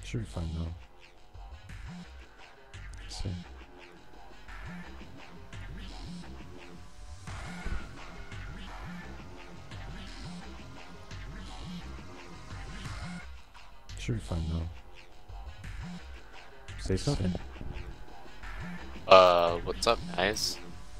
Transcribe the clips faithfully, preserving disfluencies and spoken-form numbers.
Should be fine now. Let's see. Should be fine now. Say something. Uh, what's up, guys?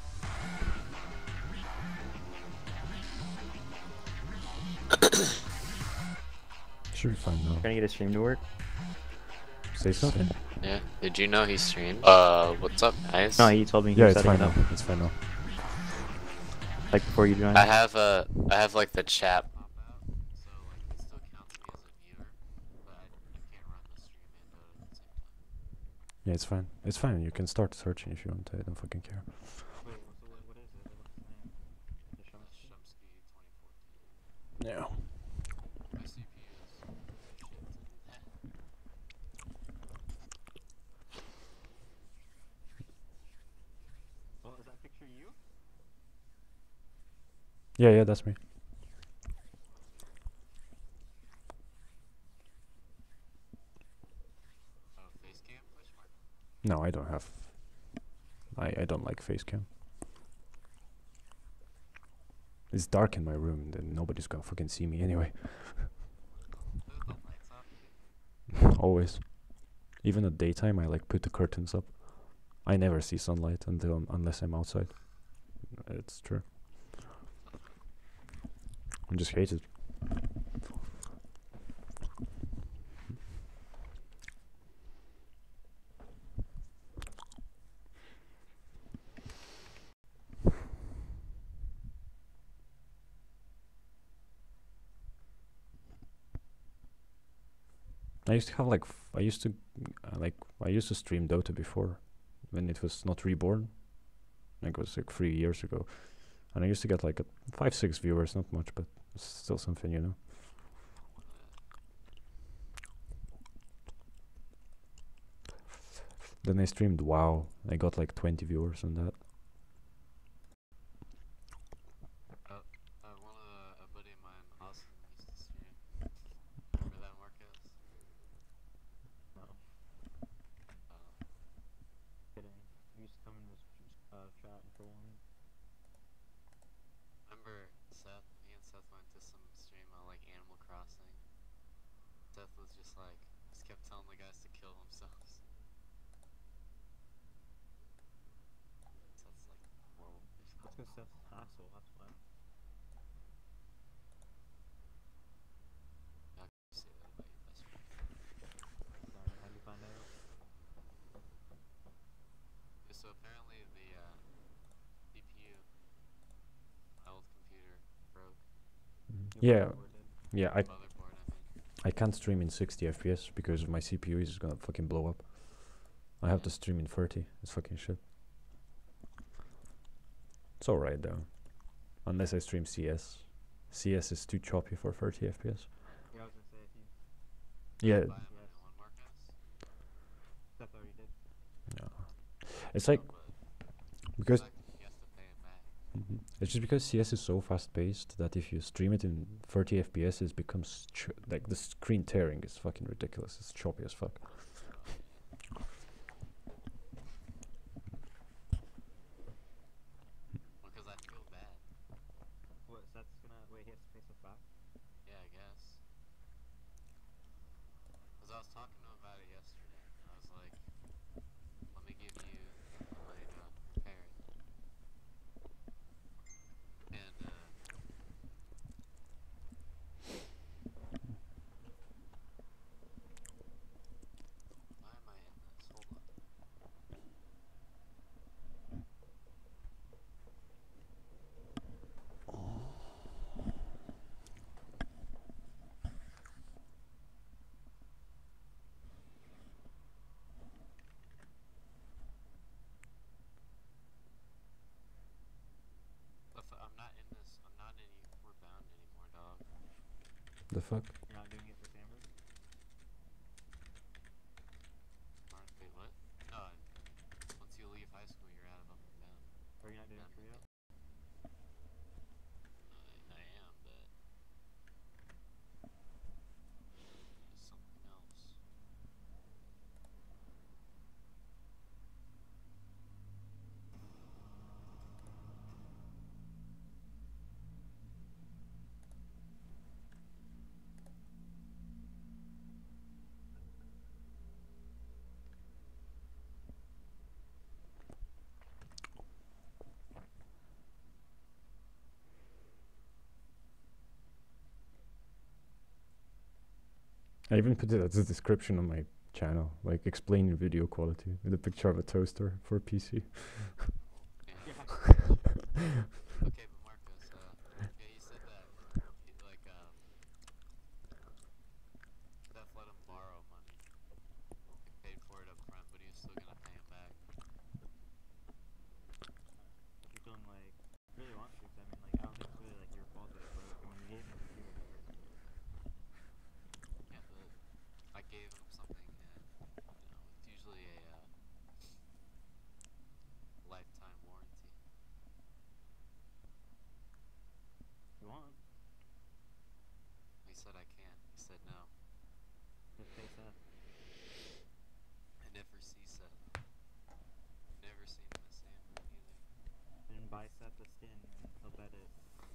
Should be fine now. Trying to get a stream to work. Say something. Yeah, did you know he streamed? Uh, what's up, guys? No, he told me he Yeah, was it's setting fine it now. up. It's fine now. Like before you joined. I have uh, I have like the chat. So like it still counts me as a viewer, but I, I can't run the stream and Dota at the same time. Yeah, it's fine. It's fine. You can start searching if you want. I don't fucking care. Wait, so what, what is it? What's the name? The Shumski? Shumski twenty fourteen. Yeah. My C P U is shit to do that. Well, is that picture you? Yeah, yeah, that's me. Oh, face cam? Question mark? No, I don't have. I I don't like face cam. It's dark in my room, then nobody's gonna fucking see me anyway. Put the lights off. Always. Even at daytime, I like put the curtains up. I never see sunlight until I'm, unless I'm outside. It's true. I just hate it. I used to have like f I used to uh, like I used to stream Dota before when it was not reborn. Like it was like three years ago, and I used to get like a five six viewers, not much, but it's still something, you know. Then I streamed WoW. I got like twenty viewers on that. Uh, uh, one of the, a buddy of mine, Austin, used to stream. Remember that, Marcus? No. Uh, Kidding. You used to come in this uh, chat and troll me. remember Seth? Me and Seth went to some stream on like Animal Crossing. Seth was just like, just kept telling the guys to kill themselves. Seth's like horrible. That's because Seth's an asshole, that's why. How can you say that about your best friend? Sorry, how'd you find out? Yeah, so apparently the uh, C P U, my old computer, broke. Your Yeah, motherboard did. yeah. I Motherboard, I mean. I can't stream in sixty F P S because my C P U is gonna fucking blow up. I have to stream in thirty. It's fucking shit. It's alright though, unless I stream C S. C S is too choppy for thirty F P S. Yeah, I was gonna say if you. Yeah, Buy him a new one, Marcus. Seth already did. no. It's like No, but because it's like he has to pay it back. Mhm. It's just because C S is so fast paced that if you stream it in thirty F P S, it becomes ch like the screen tearing is fucking ridiculous. It's choppy as fuck. Because I feel bad. What, Seth's gonna. Wait, he has to pay Seth back? Yeah, I guess. Because I was talking to him about it yesterday. I was like, let me give you a way to repair it. And, uh, why am I in this? Hold on. The f- I'm not in this. I'm not in We're Bound anymore, dog. The fuck? You're not doing it for Sanders? Mark, wait, what? No, I- once you leave high school, you're out of Upward Bound. Or you're not doing it for you? I, I am, but it's something else. I even put it as a description on my channel, like explain your video quality with a picture of a toaster for P C. Yeah. Okay, but Marcus, uh, yeah, you said that, he, like, um, Steph let him borrow money. He paid for it up front, but he was still gonna pay him back. If you're feeling like you really want to, 'cause I mean, like, I don't think it's really like your fault that it broke. I mean, you gave him a computer for it. Yeah, but I gave him something, and, you know, it's usually a, uh, lifetime warranty. You want? He said I can't. He said no. Just pay Seth. I never see Seth. Never seen him at Stanford either. Then buy Seth the skin and he'll bet it.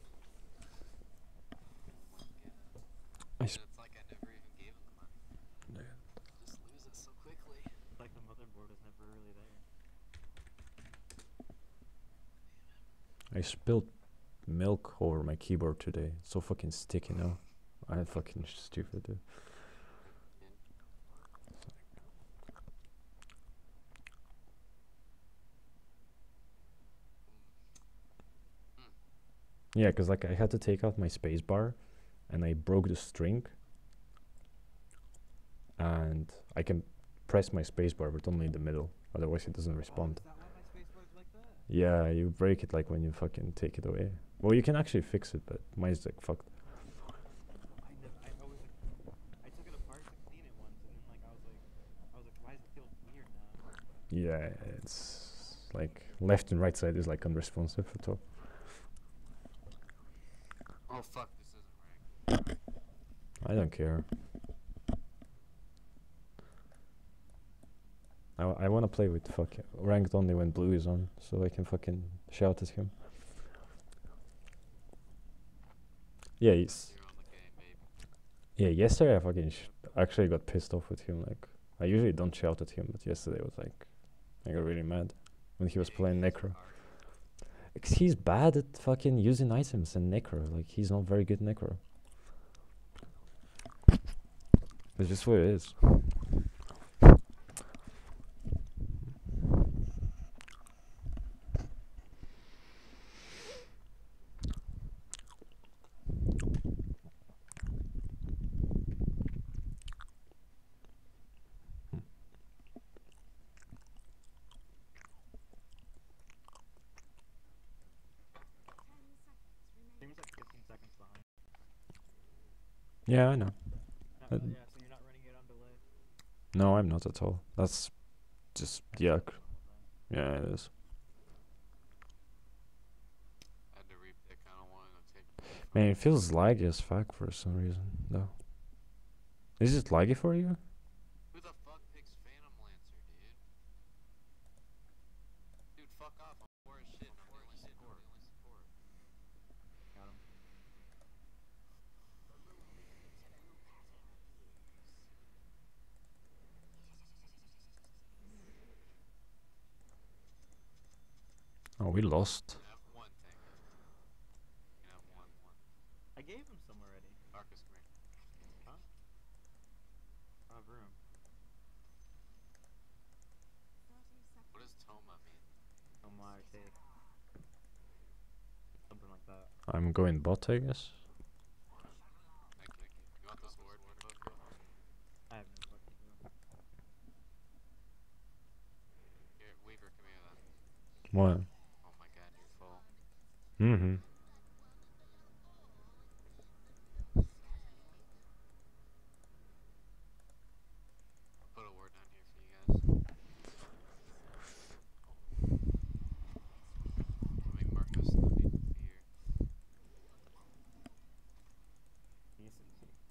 Yeah. I And sp- it's like I never even gave him the money. Just lose it so quickly. It's like the motherboard is never really there. I spilled milk over my keyboard today. It's so fucking sticky now. I'm fucking stupid, dude. Yeah, because like I had to take out my space bar and I broke the string and I can press my space bar but only in the middle, otherwise it doesn't respond. Oh, is that why my space bar's like that? Yeah, you break it like when you fucking take it away. Well, you can actually fix it, but mine's like fucked. I never, I always like, I took it apart to clean it once, and then like I was like, I was like, why does it feel weird now? Yeah, it's like left and right side is like unresponsive at all. Oh fuck, this isn't right. I don't care. I, w- I want to play with fucking ranked only when blue is on, so I can fucking shout at him. Yeah, he's, You're on the game, babe. yeah. Yesterday I fucking sh- actually got pissed off with him. Like I usually don't shout at him, but yesterday was like I got really mad when he was playing Necro. Because he's bad at fucking using items and Necro. Like he's not very good Necro. It's just what it is. Seems like fifteen seconds behind. Yeah, I know. Not, Uh, yeah, so you're not running it on delay. No, I'm not at all. That's just yuck. Almost Yeah, it is. I had to repick. I don't want to take. Man, it feels laggy as fuck for some reason, though. Is it laggy for you? Who the fuck picks Phantom Lancer, dude? Dude, fuck off. I'm poor as shit. I'm the only support. The only support. Got him. Oh, we lost. You can have one tank. You can have one. One. I gave him some already. Marcus, come here. Huh? I have room. What does Toma mean? Oh my, take. Something like that. I'm going bot, I guess. Thank you. You want the sword? What about you? I have no fucking clue. Here, Weaver, come here then. What? Oh my god, you're full. Mm-hmm. I'll put a ward down here for you guys. I'll make Marcus nothing to fear. Decent.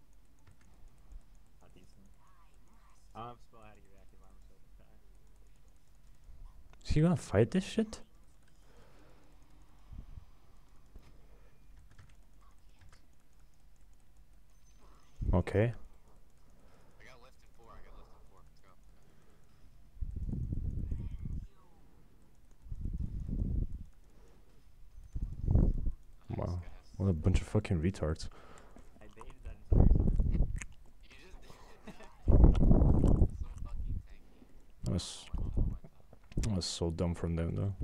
Not decent. I don't have spell how to get active armor, so it's bad. So you gonna fight this shit? Okay. I got left in four. I got left in four. Let's go. Nice, Wow. guys. What a bunch of fucking retards. I baited that entire time. You just did. was I'm on my way to that was so dumb from them though.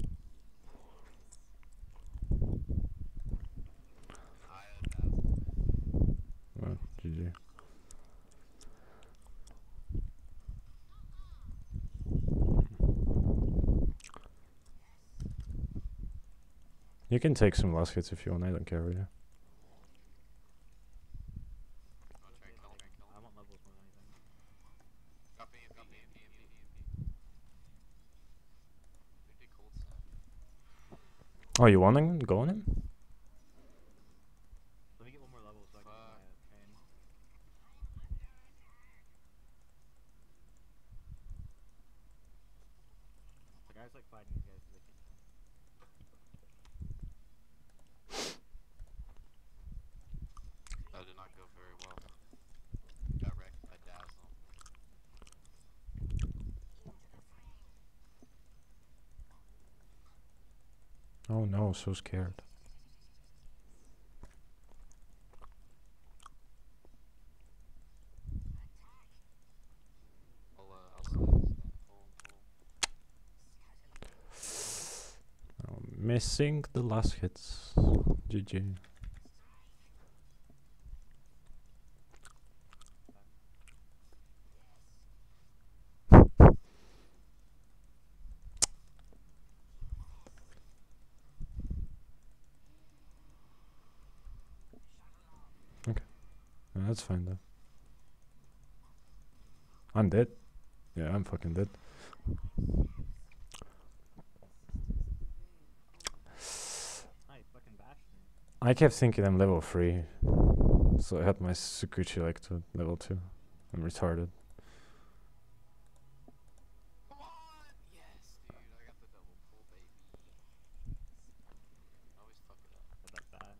I a thousand. Well, G G. You can take some last hits if you want. I don't care really. Wanna try and kill him? I want levels more than anything. Drop E M P, E M P, E M P, E M P. Who did cold snap? Oh, you want to go on him? Let me get one more level so I can Fuck. uh, train. The guys like fighting these guys because they keep. That did not go very well. Got wrecked by Dazzle. Oh no, so scared. I'll, uh, I'll slice that. Pull, pull. Oh, missing the last hits. G G. Yeah, that's fine though. I'm dead. Yeah, I'm fucking dead. Ah, you fucking bashed me. I kept thinking I'm level three, so I had my Tsukuchi like to level two. I'm retarded. Come on! Yes, dude. I got the double pull, baby. I always fuck it up. Said that bash.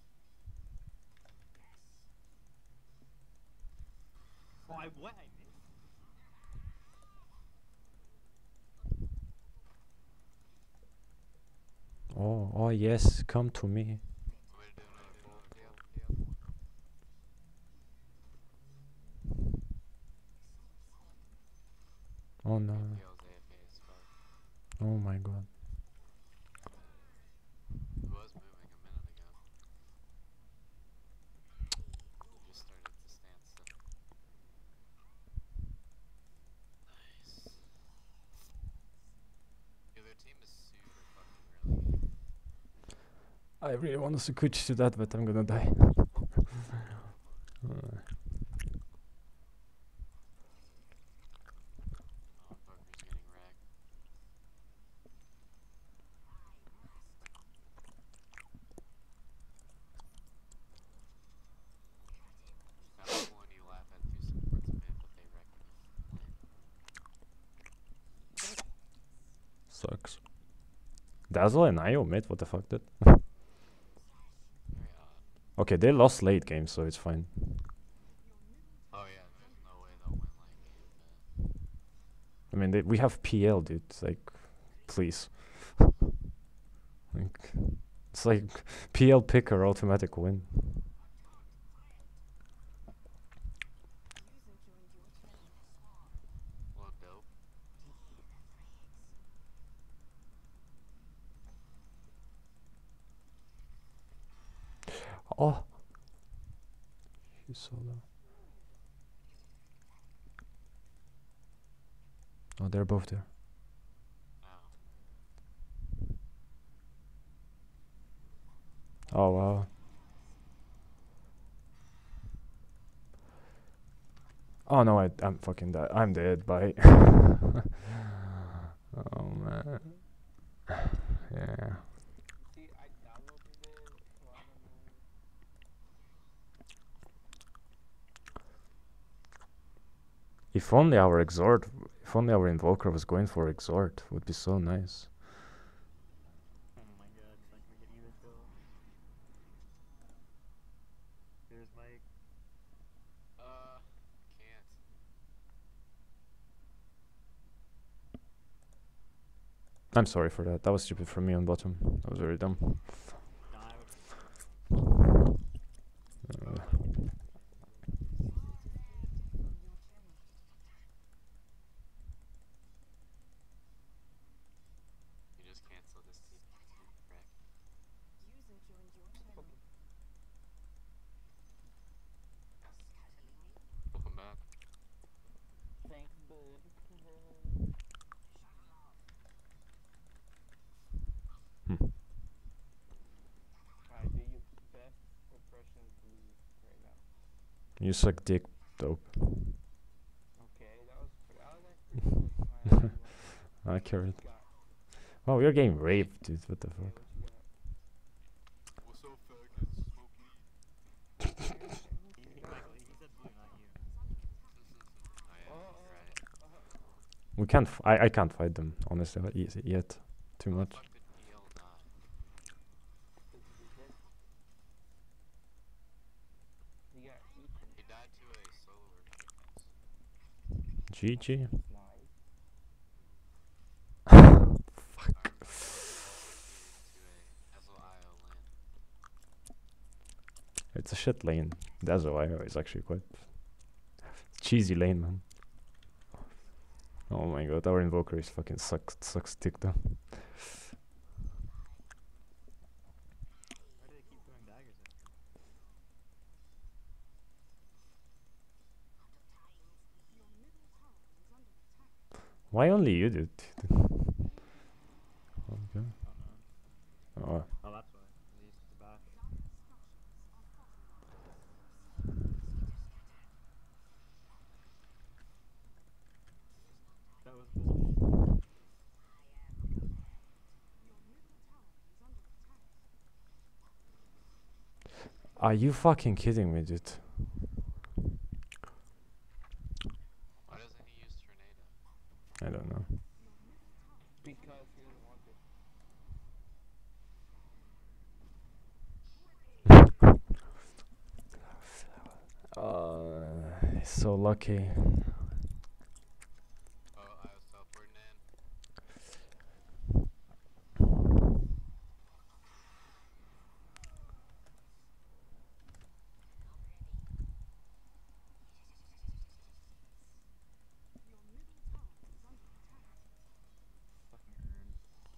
Oh, I what? I missed. Oh, oh yes, come to me. Want me to do another pull, D L? D L? Oh no. D L's A F K as fuck. Oh my god. He was moving a minute ago. He just started to stand still. Nice. Yeah, their team is super fucking really good. I really want to Tsukuchi to that, but I'm gonna die. Uh, Oh, Poker's getting wrecked. That was one you laugh at two supports mid, but they wrecked me. Lame. sucks. Dazzle and Io mid, what the fuck dude? Very odd. Okay, they lost late game, so it's fine. Oh yeah, there's no way they'll win late game. I mean, they, we have P L, dude. Like, please. Like, it's like P L picker automatic win. Well, dope. Oh, he's so low. Oh, they're both there. Oh. Oh wow. Oh no, I, I'm fucking dead. I'm dead. Bye. Oh man. Yeah. See, I downloaded it, so I don't know. If only our exhort, if only our invoker was going for exhort, would be so nice. Oh my god, it's like we're getting this go. There's Mike. Uh, can't. I'm sorry for that. That was stupid from me on bottom. That was very dumb. Nah, I would. Uh, You suck dick, dope. Okay, that was that was actually cool. Alright, Accurate. got- Oh, we're getting raped, dude. What the yeah, fuck? what you got? What's up, faggots? Smoke weed. He, he, Michael, he said blue, not you. I am, Oh, you're right. oh, oh, We can't. F I I can't fight them honestly uh, y- yet. Too How much. the fuck did D L die? did you hit? You got eaten. He died to a solo appearance. G G. Nice. Our first also defeated to a S O I O land. It's a shit lane. That's why it's actually quite cheesy lane, man. Oh my god, our invoker is fucking sucks sucks dick though. Why do they keep throwing daggers at me? Why only you did? Okay. Oh no. Oh, Oh, that's why. They used the back. That was bullshit. are you fucking kidding me, dude? Why doesn't he use tornado? I don't know. Because he doesn't want it. Uh, he's so lucky. Oh, I was teleporting in. Fucking urn.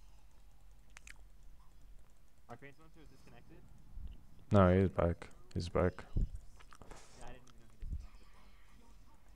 Our crane monster was disconnected? No, he's back. He's back. Yeah, I didn't even know he disconnected from it.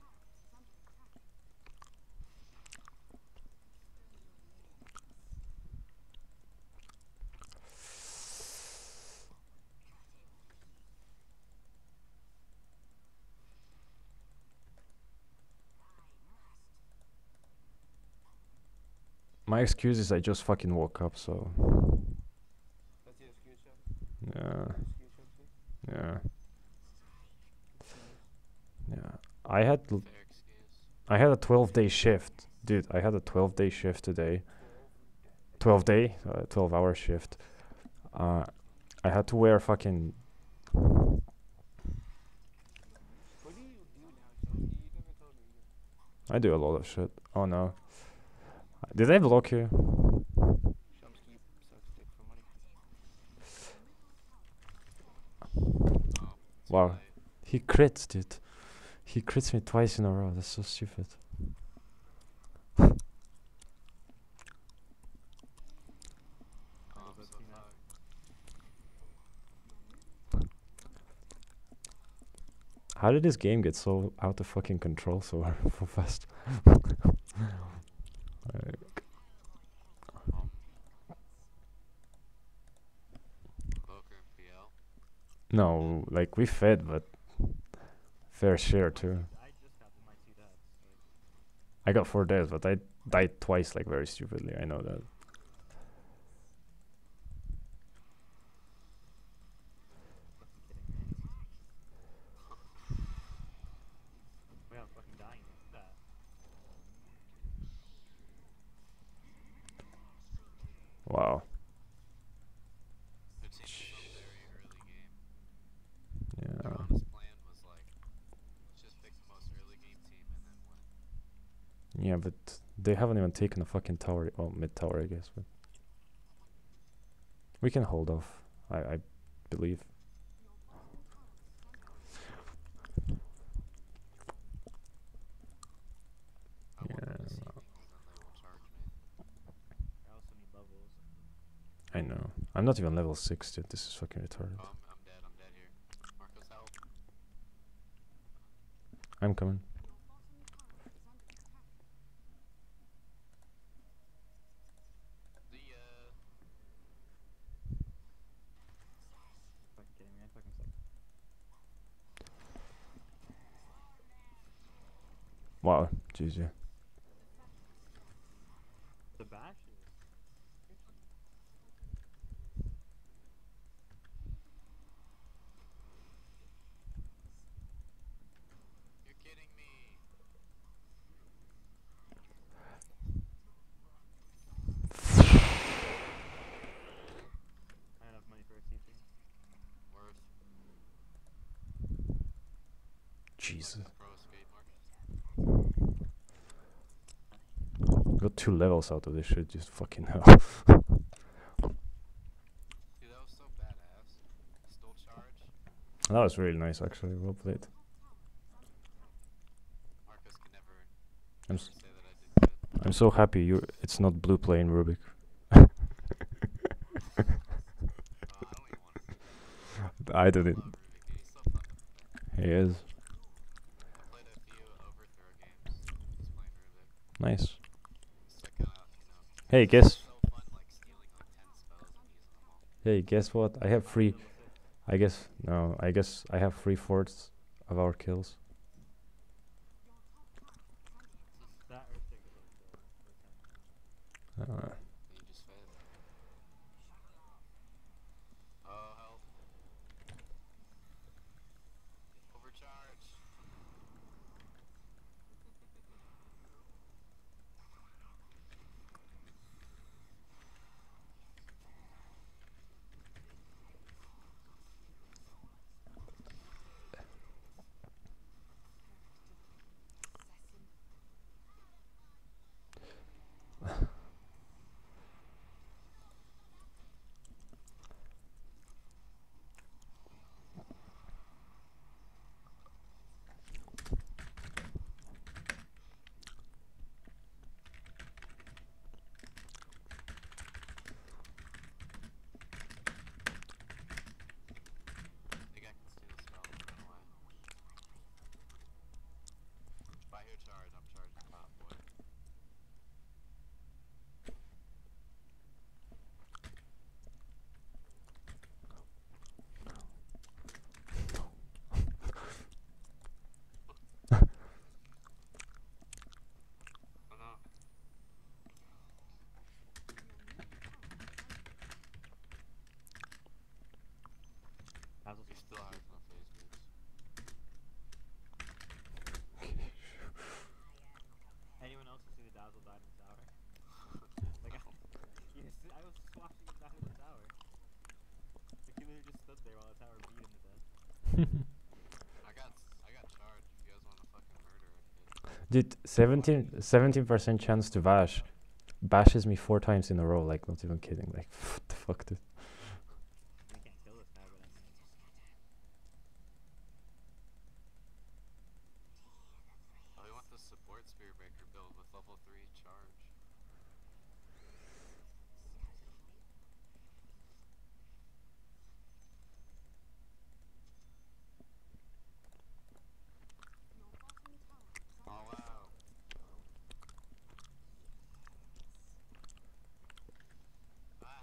My excuse is I just fucking woke up, so That's your excuse, Chum? yeah, Excuse, Chumsky? yeah, That's nice. yeah. I had l- Fair excuse. I had a twelve day shift, dude. I had a twelve day shift today. twelve day, uh, twelve hour shift. Uh, I had to wear fucking. What do you do now, Chumsky? You never told me. I do a lot of shit. Oh no. Did I block you? Chumsky sucks dick for money. Oh, too Wow. late. He crits, dude. He crits me twice in a row. That's so stupid. Oh, I'm Does that so seem that- fucked. How did this game get so out of fucking control so so fast? Like, Um, Poker and P L. no, like we fed, but fair share too. I just got my two deaths. Like, I got four deaths, but I died twice, like very stupidly. I know that. fucking kidding me. Wait, I'm fucking dying. Look at that. Wow. It seems from very early game. Yeah. Their honest plan was like, let's just pick the most early game team and then win. Yeah, but they haven't even taken a fucking tower. Well, mid tower, I guess. But we can hold off. I I believe. I want them to Yeah. see me because then they will charge me. I also need levels. I know. I'm not even level six yet. This is fucking retarded. Oh, I'm, I'm dead. I'm dead here. Marcos, help. I'm coming. The, uh, Fucking kidding me. I fucking suck. Wow, G G. The bash is. You're kidding me. Not enough money for a C three. Worth. Jesus. Like the pro skate market. Got two levels out of this shit, just fucking hell. Dude, that was so badass. Stole charge. That was really nice, actually. Well played. Marcus can never, I'm, never s- say that I did good. I'm so happy you. It's not blue playing Rubik. Oh, I don't even want to see that. I I didn't. love Rubik, dude. He's so fun to play. He is. I played a few overthrow games just playing Rubik. Nice. Just to kind of, you know. Hey, it's guess. so fun, like stealing like ten spells and using them all. Hey, guess what? I have three. Level six. I guess. No, I guess I have three fourths of our kills. That or six is like the, the ten. Uh, You just failed. Oh, help. Overcharge. Think I can steal a spell and run away. If I hear charge, I'm charging top, boy. Oh no. Dazzle He six. still has no phase moves. Anyone else who see the Dazzle died in the tower? Like, I, yes, I was just watching him die in the tower. Like, he literally just stood there while the tower beat him to death. I got I got charged if you guys want to fucking murder a kid. Dude, seventeen percent chance to bash. Bashes me four times in a row, like, not even kidding. Like, what the fuck, dude? You can't kill this guy, but I mean. Oh, we want the support spear breaker build with level three charge. Oh wow. Ah.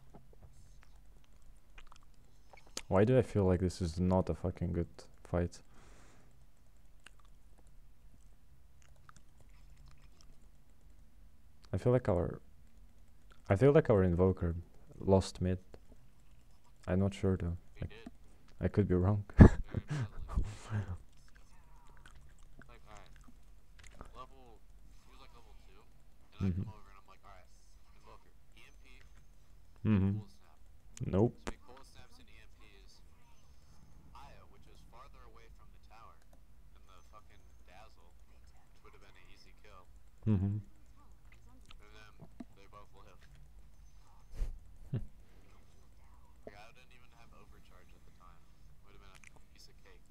Why do I feel like this is not a fucking good fight? I feel like our... I feel like our invoker lost mid. I'm not sure though. We Like, did. I could be wrong. Very badly. Like, alright. Level, he was like level two, and I Mhm. come over and I'm like, alright, invoker, E M P, Mm-hmm. cool snap. Nope. So he cool snaps and E M Ps Aya, which was farther away from the tower than the fucking Dazzle, which would have been an easy kill. Mm-hmm. And then they both live. Like, I didn't even have overcharge at the time. Would have been a piece of cake.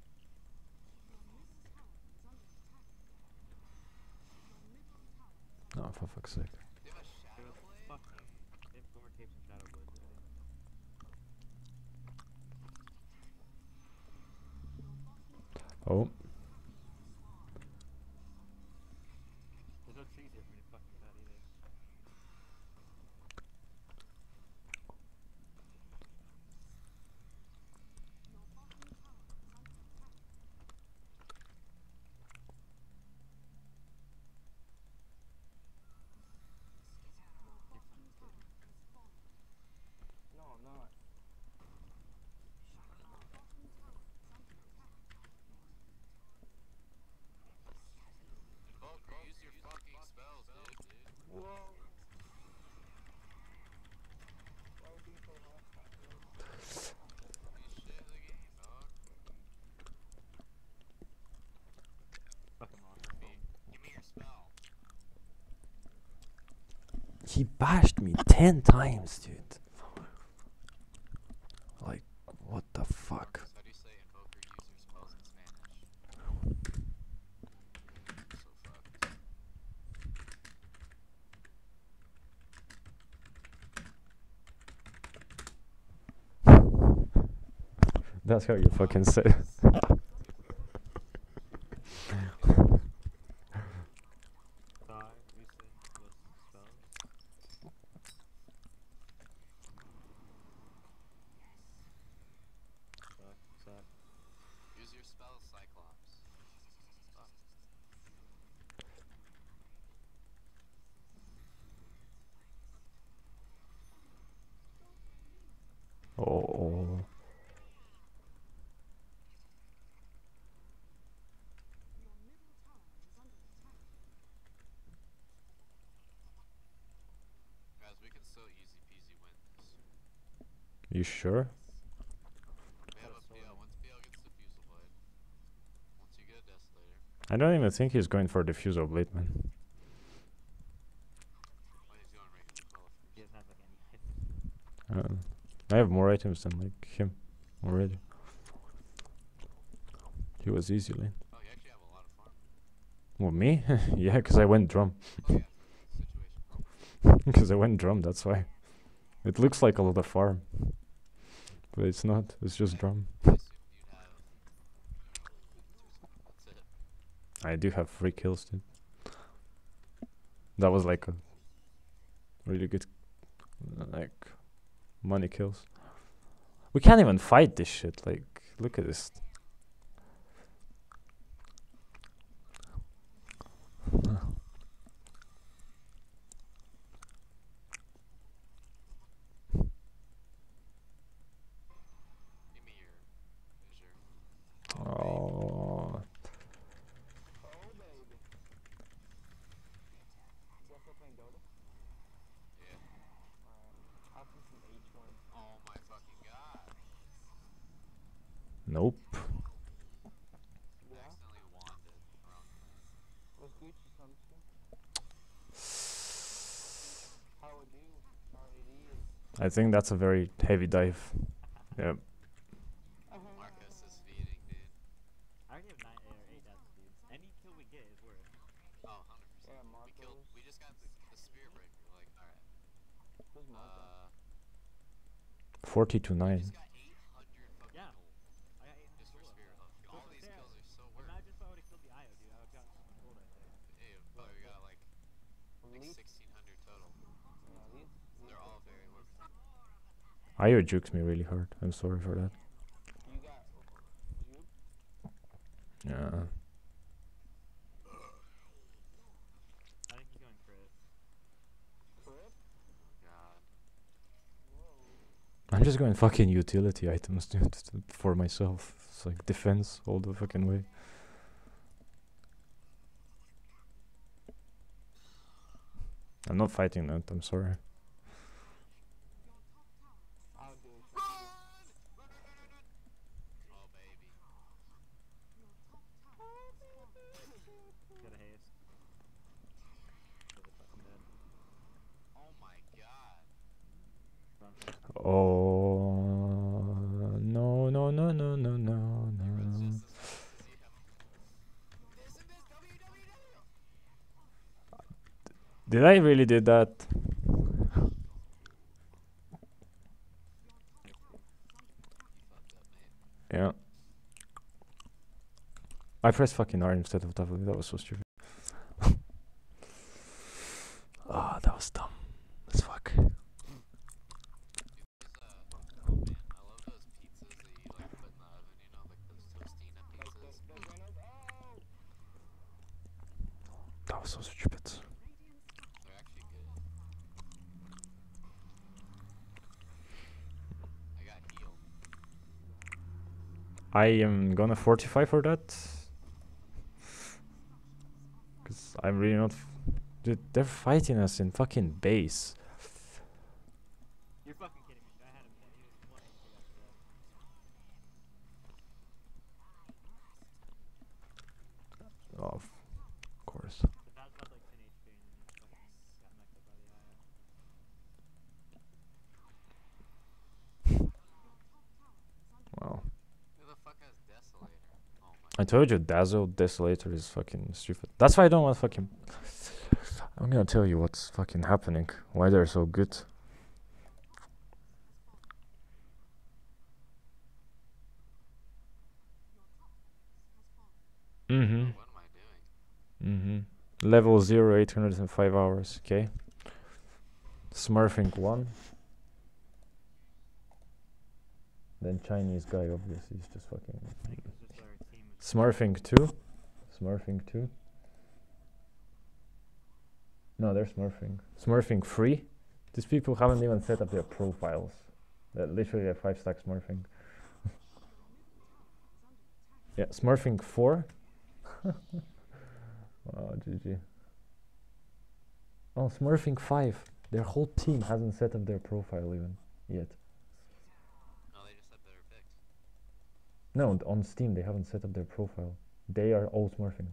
Oh, for fuck's sake. They have a shadow There was blade? fucking. They have Boomer Tapes and Shadow Blades already. Oh. There's no trees here for me to fucking cut either. He bashed me ten times, dude. Like, what the fuck? How do you say invoker user spells in Spanish? So fucked. That's how you fucking say it. Thigh, recent list spells. Suck, suck. Use your spell, Cyclops. Fuck. Oh. Guys, we can so easy peasy win this. You sure? We have a P L. Once P L gets Diffusal Blade. Once you get a Desolator. I don't even think he's going for Diffusal Blade, man. Oh, he's going regular spell He first. doesn't have like any items. Uh, I have more items than like him already. He was easy lane. Oh, you actually have a lot of farm. Well, me? Yeah, because I went drum. Oh yeah, situation. Because I went drum, that's why. It looks like a lot of farm. But it's not, it's just drum. I assumed you'd have, you know, wins or something. That's it. I do have three kills, dude. That was like a really good, uh, like, money kills. We can't even fight this shit, like, look at this. Give me your Azure. Oh, Oh, baby. You guys still playing Dota? Yeah. Alright. I'll play some H one. Oh my fucking god. nope. I Yeah? accidentally wanded wrong way. What's Gucci, Shumski? How would you? How it is? I think that's a very heavy dive. Yep. Marcus is feeding, dude. I already have nine or eight deaths, dude. Any kill we get is worth. Oh, one hundred percent. Yeah, We killed. Marcos. We just got the, the spear breaker. Like, alright. Who's Marco? Uh, forty to we nine. just got eight hundred fucking Yeah. gold. I got eight hundred Just for gold. spear. out Oh, there. all That's these what I'm kills saying. are so worth. Imagine if I would have killed the I O, dude. I would have got so much gold right there. Hey, probably got like like Elite? sixteen hundred total. Yeah, Elite. They're all very worth it. Io juked me really hard. I'm sorry for that. You got Juke? Yeah. I think he's going crit. Crip? God. Whoa. I'm just going fucking utility items, dude, t- for myself. It's like defense all the fucking way. I'm not fighting that, I'm sorry. I'll do it. Run! Shumski. Run, run, run, run, run! Oh, baby. Get a haste. Get it fucking dead. Oh my god. Run, run. Oh no no no no no no He runs no. just as fast as you. Isn't this W W W? Did I really did that? You fucked up, mate. Yeah. I pressed fucking R instead of W. That was so stupid. Ah, that was dumb as fuck. Dude, there's uh, oh man, I love those pizzas that you like put in the oven, you know, like those Tostina Like the, pizzas. the Reynolds. Oh! That was so stupid. They're actually good. I got healed. I am gonna fortify for that. Cause I'm really not. F- Dude, they're fighting us in fucking base. You're fucking kidding me. I had him dead. He was one H P after that. Oh, of course. The Taz got like ten H P and then he fucking got knocked up by the I O. I told you, Dazzle Desolator is fucking stupid. That's why I don't want fucking. I'm gonna tell you what's fucking happening. Why they're so good. Mm-hmm. What am I doing? Mm-hmm. Level zero, eight hundred and five hours. Okay. Smurfing one. Then Chinese guy, obviously, is just fucking. I think it's just our team. is- Smurfing two. Smurfing two. No, they're smurfing. Smurfing three. These people haven't even set up their profiles. They're literally a five stack smurfing. Yeah, smurfing four. Oh, G G. Oh, smurfing five. Their whole team hasn't set up their profile even yet. No, they just have better picks. No, on Steam they haven't set up their profile. They are all smurfing.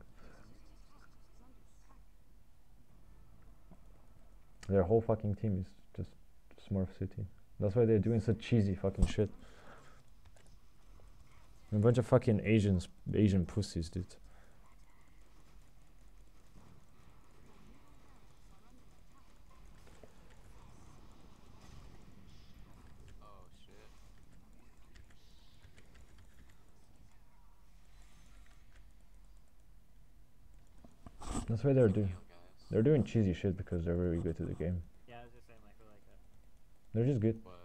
Their whole fucking team is just Smurf City. That's why they're doing such cheesy fucking shit. A bunch of fucking Asians, Asian pussies, dude. Oh shit. That's why they're Fuck doing. you guys. They're doing cheesy shit because they're very good at the game. Yeah, I was just saying, like, we're like, uh, They're just good. What?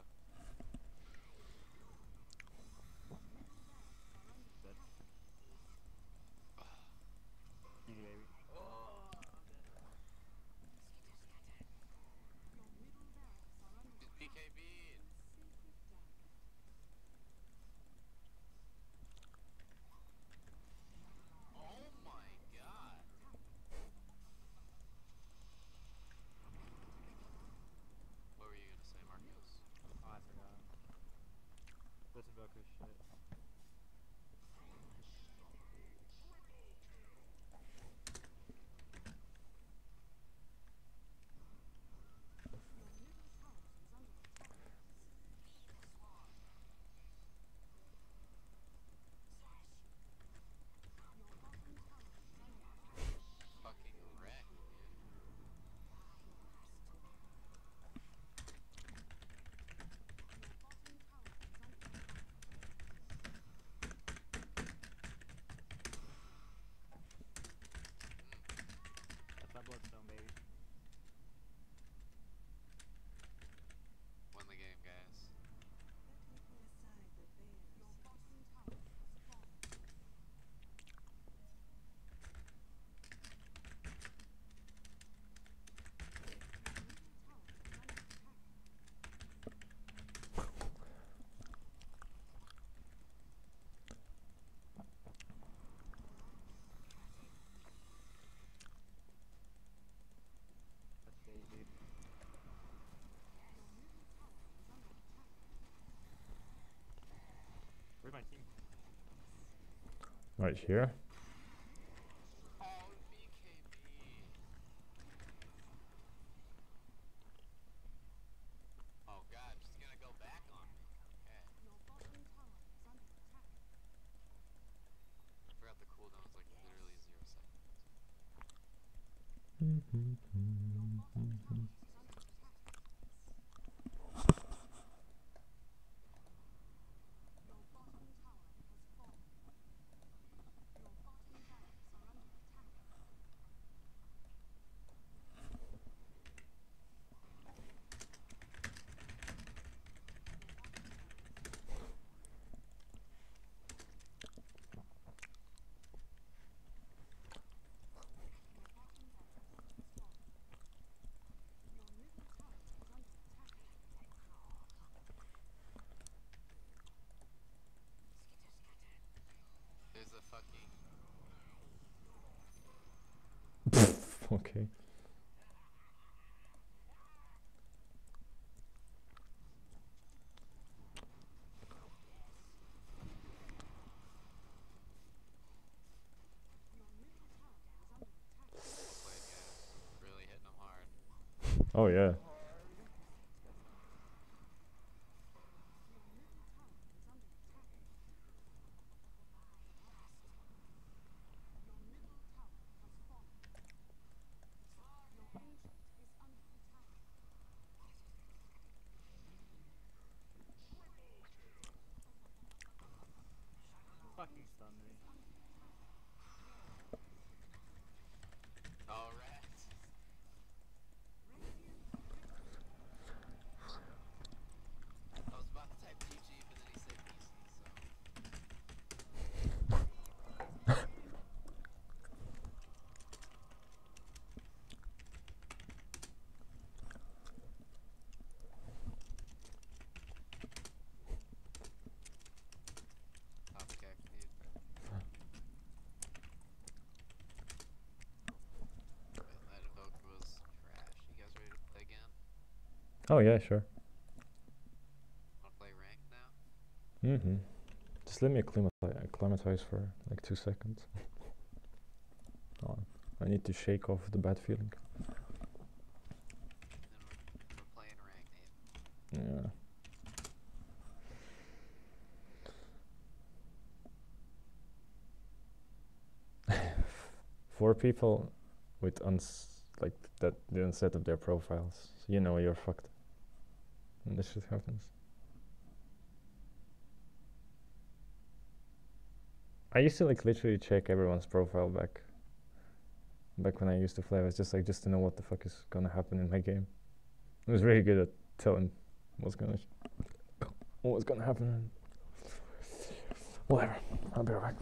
easy baby. He's B K B'd. Oh my god. What were you gonna say, Marcos? Oh, I forgot. Listen, Goku shit. Fucking wreck, dude. That's my bloodstone, baby. Won the game, guys. That's stage, dude. Where's my team? Right here. Oh, B K B. Oh god, she's gonna go back on me. Okay. I forgot the cooldown was like literally zero seconds. There's a fucking. Okay. Well played, guys. Really hitting them hard. Oh yeah. stunned me. All right. I was about to type G G, but then he said P C, so. Top kick, dude. Man, that evoke was trash. You guys ready to play again? Oh yeah, sure. Wanna play ranked now? Mm-hmm. Just let me acclimati- acclimatize for like two seconds. Oh, I need to shake off the bad feeling. Then we're, we're playing ranked, Nate. Yeah. For people with uns like that didn't set up their profiles, you know you're fucked when this shit happens. I used to like literally check everyone's profile back back when I used to play. I was just like just to know what the fuck is gonna happen in my game. I was really good at telling what's gonna what was gonna happen. Whatever. I'll be right back.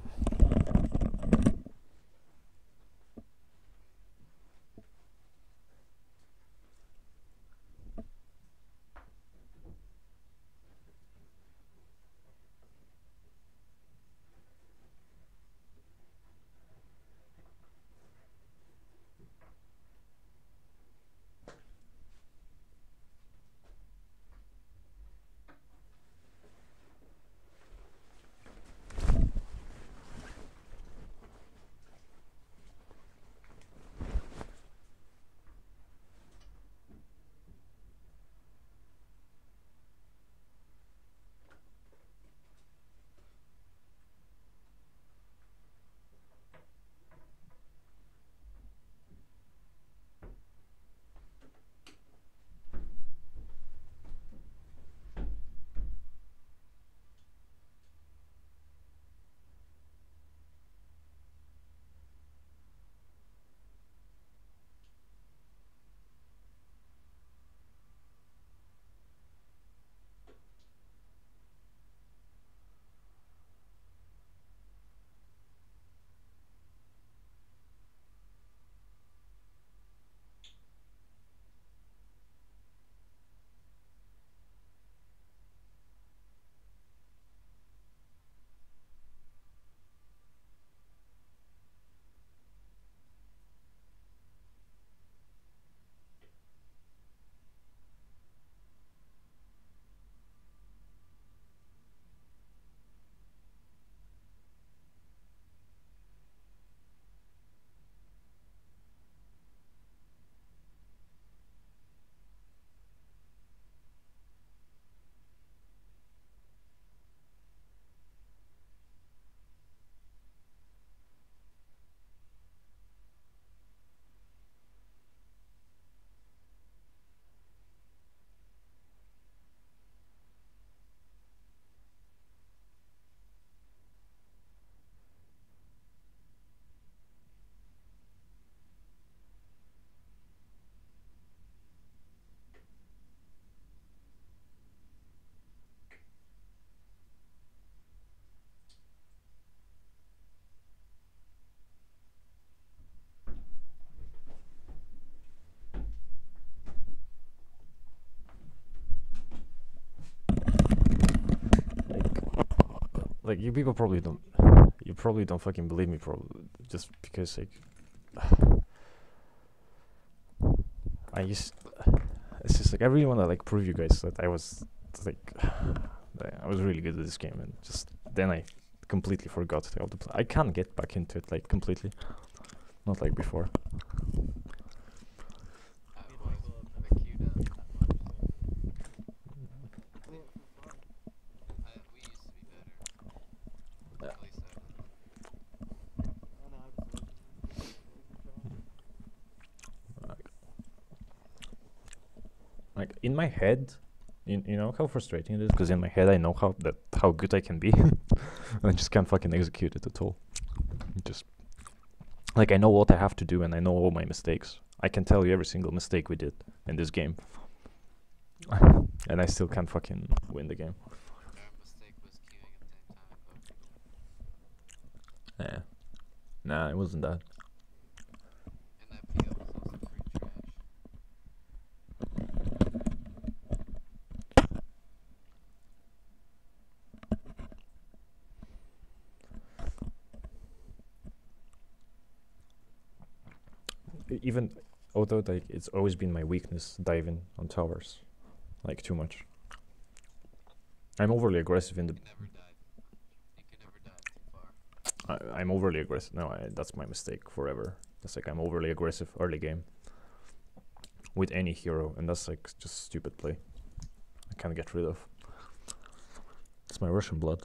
Like you people probably don't, you probably don't fucking believe me, probably just because like I used. It's just like I really want to like prove you guys that I was like that I was really good at this game, and just then I completely forgot how to play. I can't get back into it like completely, not like before. Uh, boys, have a queued up. I, we used to be better. Yeah. At least I was. Oh no, I'm so Like, like in my head, You, you know how frustrating it is? Because in my head I know how that how good I can be. I just can't fucking execute it at all. Just like I know what I have to do and I know all my mistakes. I can tell you every single mistake we did in this game. And I still can't fucking win the game. Our mistake was queuing at the same time and voting. Yeah. Nah, it wasn't that. And that P O was also pretty trash. E- Even although like it's always been my weakness diving on towers, like too much. I'm overly aggressive in the. You can never dive. You can never dive too far. I, I'm overly aggressive. No, I, that's my mistake forever. That's like I'm overly aggressive early game with any hero, and that's like just stupid play. I can't get rid of. It's my Russian blood.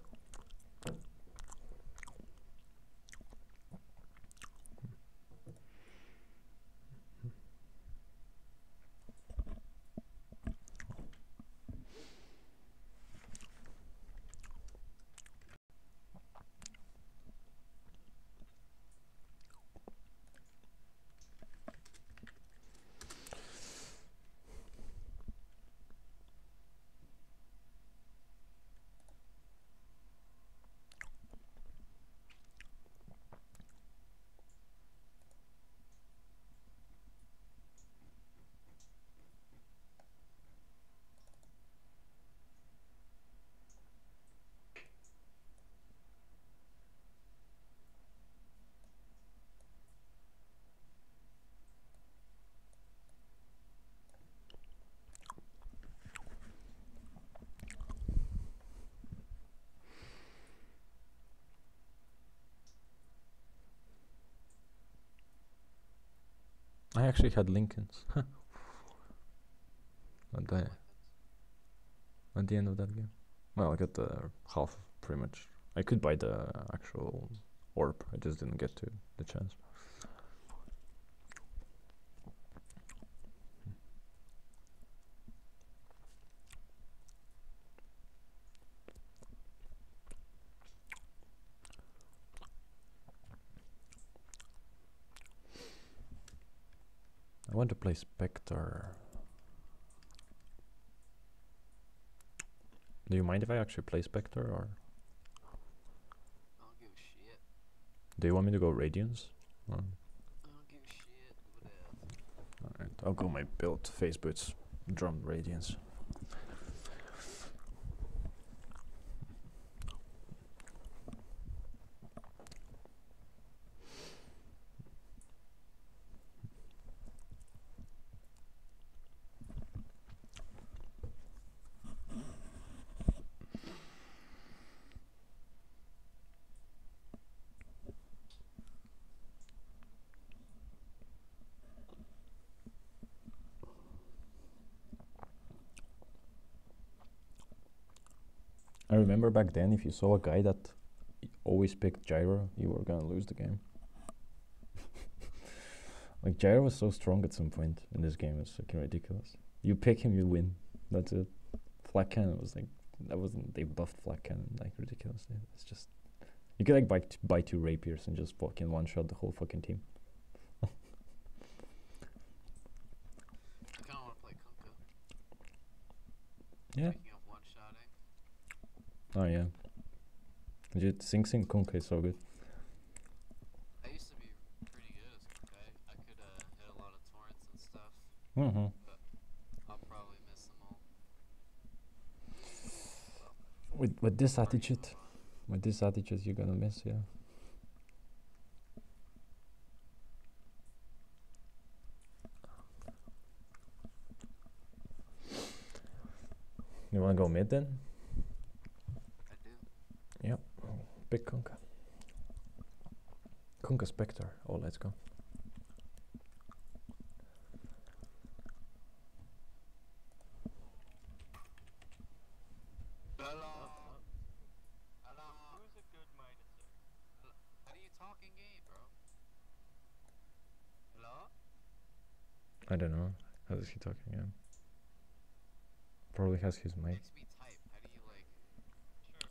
I actually had Lincolns at the at the end of that game. Well, I got the half pretty much. I could buy the actual orb. I just didn't get to the chance. I want to play Spectre. Do you mind if I actually play Spectre, or I don't give a shit. do you want me to go Radiance? Or- I don't give a shit. Whatever. Alright, I'll go my build face boots, drum Radiance. I remember back then, if you saw a guy that always picked Gyro, you were gonna lose the game. Like Gyro was so strong at some point in this game, it's fucking ridiculous. You pick him, you win. That's it. Flat cannon was like that wasn't they buffed flat cannon like ridiculously. It's just you could like buy t- buy two rapiers and just fucking one shot the whole fucking team. I kind of want to play Kunkka. Yeah. Speaking of one-shotting. Oh yeah. Legit, Sing Sing Kunkka is so good. I used to be pretty good as Kunkka. I, I could uh, hit a lot of torrents and stuff. Mm-hmm. But I'll probably miss them all. With with this Or you attitude, move on. with this attitude, you're gonna miss, yeah. You wanna go mid then? I do. Yep. Big Kunkka. Kunkka Spectre. Oh, let's go. Hello. Up, Hello. Who's a good minuser? How do you talk in game, bro? Hello? I don't know. How is he talking? Yeah. Probably has his mic. Makes me type. How do you like? Sure.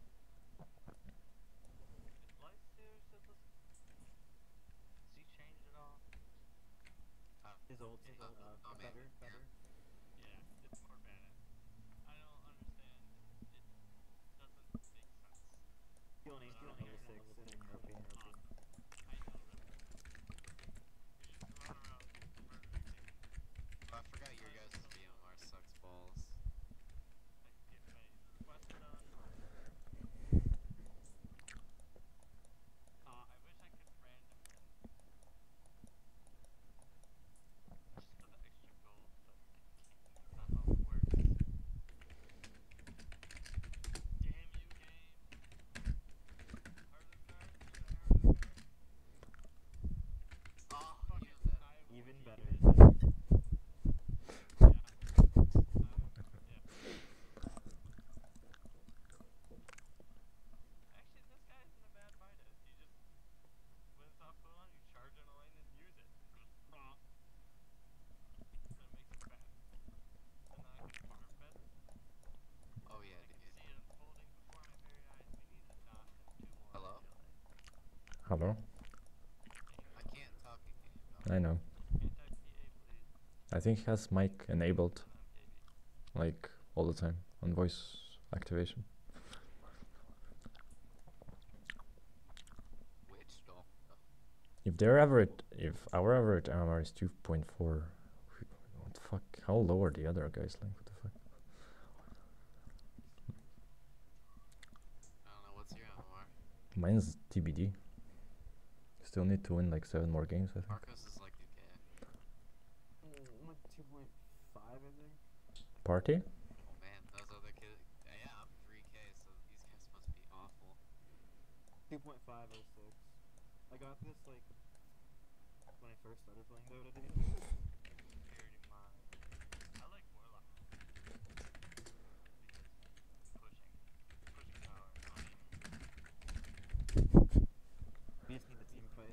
Life Series said listen. Has he changed at all? Uh, His old, his uh, old, uh, oh, man. better, better. Yeah, it's more badass. I don't understand. It doesn't make sense. He only, he only level six in Europe. Awesome. I know, right? He used to run around murdering people. Oh, I forgot your guys' B M R sucks balls. I can get my quest done. Uh, I wish I could random in just for the extra gold, but I can't. That's not how it works. Damn you, game. Harder card? Should I harder card? Oh, Fuck even it. better. I will Even keep better. it. Yeah. I'm, yeah. Actually, this guy isn't a bad fighter. He just, when it's off cooldown, you charge on a lane and use it. Just, uh, and it makes it fast. And then I can farm better. Oh yeah, I can dude. see it unfolding before my very eyes. We need to not have two more Hello? melee. Hello? I can't talk in game, dog. I know. Anti-P A, please. I think he has mic enabled, On M K B. like, all the time on voice activation. Which dog? If their average, if our average M M R is two point four, what the fuck? How low are the other guys? Like, what the fuck? I don't know. What's your M M R? Mine's T B D. Still need to win like seven more games, I think. Marcos is like two K. Mm, like two point five, I think. Party? Oh man, those other kids. Yeah, I'm three K, so these guys must be awful. two point five oh six. I got this like when I first started playing Dota, dude. Purity Mind. I like Warlock. Because pushing. Pushing power. We just need the team fight.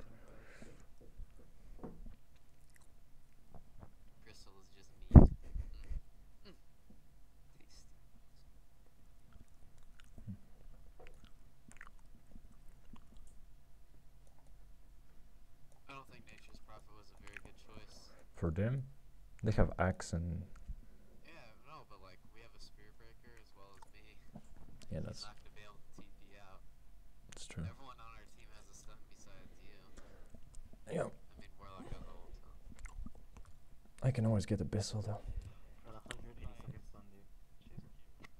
Crystal is just meat. Mm. Mm. Tasty. I don't think Nature's Prophet was a very good choice. For them, they have Axe and Yeah, no, but like we have a Spear Breaker as well as me. yeah, He's that's not gonna be able to T P out. that's true. Everyone on our team has a stun besides you. Yeah, I mean, Warlock got the ult, so. I can always get a Bissell though. Got one hundred eighty second stun, dude. She's cute.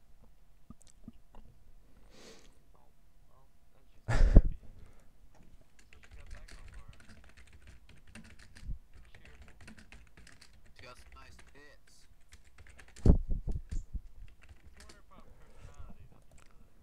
Oh, well, then she's not happy. So she got that going for her. Cheerful. She got some nice tits. It's more about personality than ability.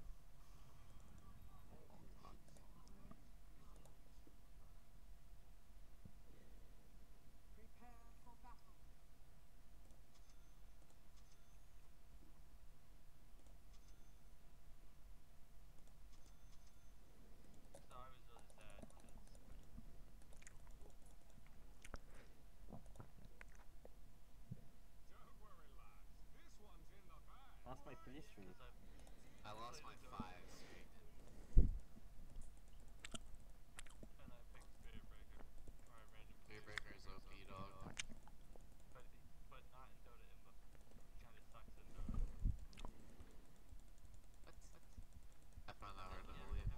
So I was really sad because Lost my three streak. because I I lost my played a Dota five streak. and I picked Spirit Breaker, or I randomly Spear picked Breaker is O P, dog. but but not in Dota Imba. Kind of sucks in Dota. What? I found that hard to Yeah. believe.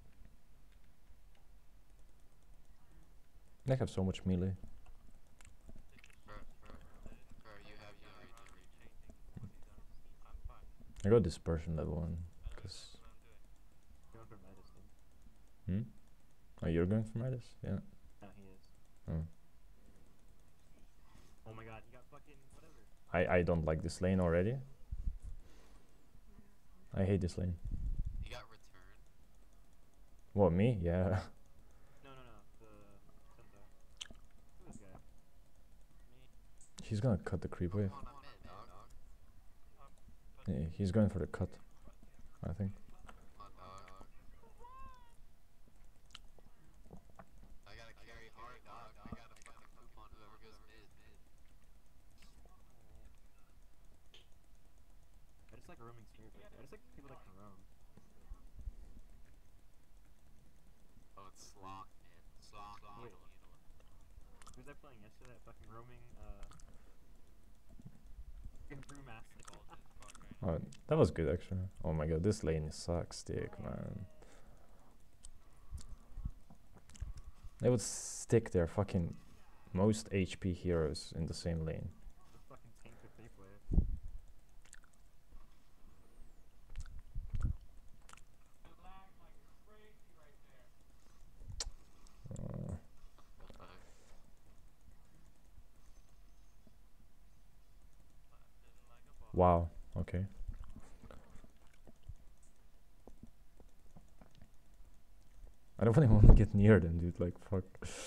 They have so much melee. They just Bro, changed bro, it. They didn't bro, you have yeah, no I'm idea. already changing what he does. I'm fine. I got dispersion level one, I know cause exactly what I'm doing. Going for Midas, dude. hmm. Oh, you're going for Midas? Yeah. No, he is. Oh. Oh my god, he got fucking whatever. I I don't like this lane already. I hate this lane. You got return. What, me? Yeah. No, no, no. The centaur. Who is this guy? Me. He's gonna cut the creep wave. Come on, I'm mid, dog. Um, but Yeah, he's going for the cut, I think. Come on, dog. I gotta carry hard, dog. I gotta fucking poop on whoever goes mid. There's like people that can roam. Oh, it's Slock, man. Slock. Wait. Who was I playing yesterday? That fucking roaming, uh... brewmaster. Oh, that was good actually. Oh my god, this lane sucks dick, man. They would stick their fucking most H P heroes in the same lane. The fucking tank with three player. Uh, What the heck? wow, okay. I don't even want to get near them, dude, like, fuck.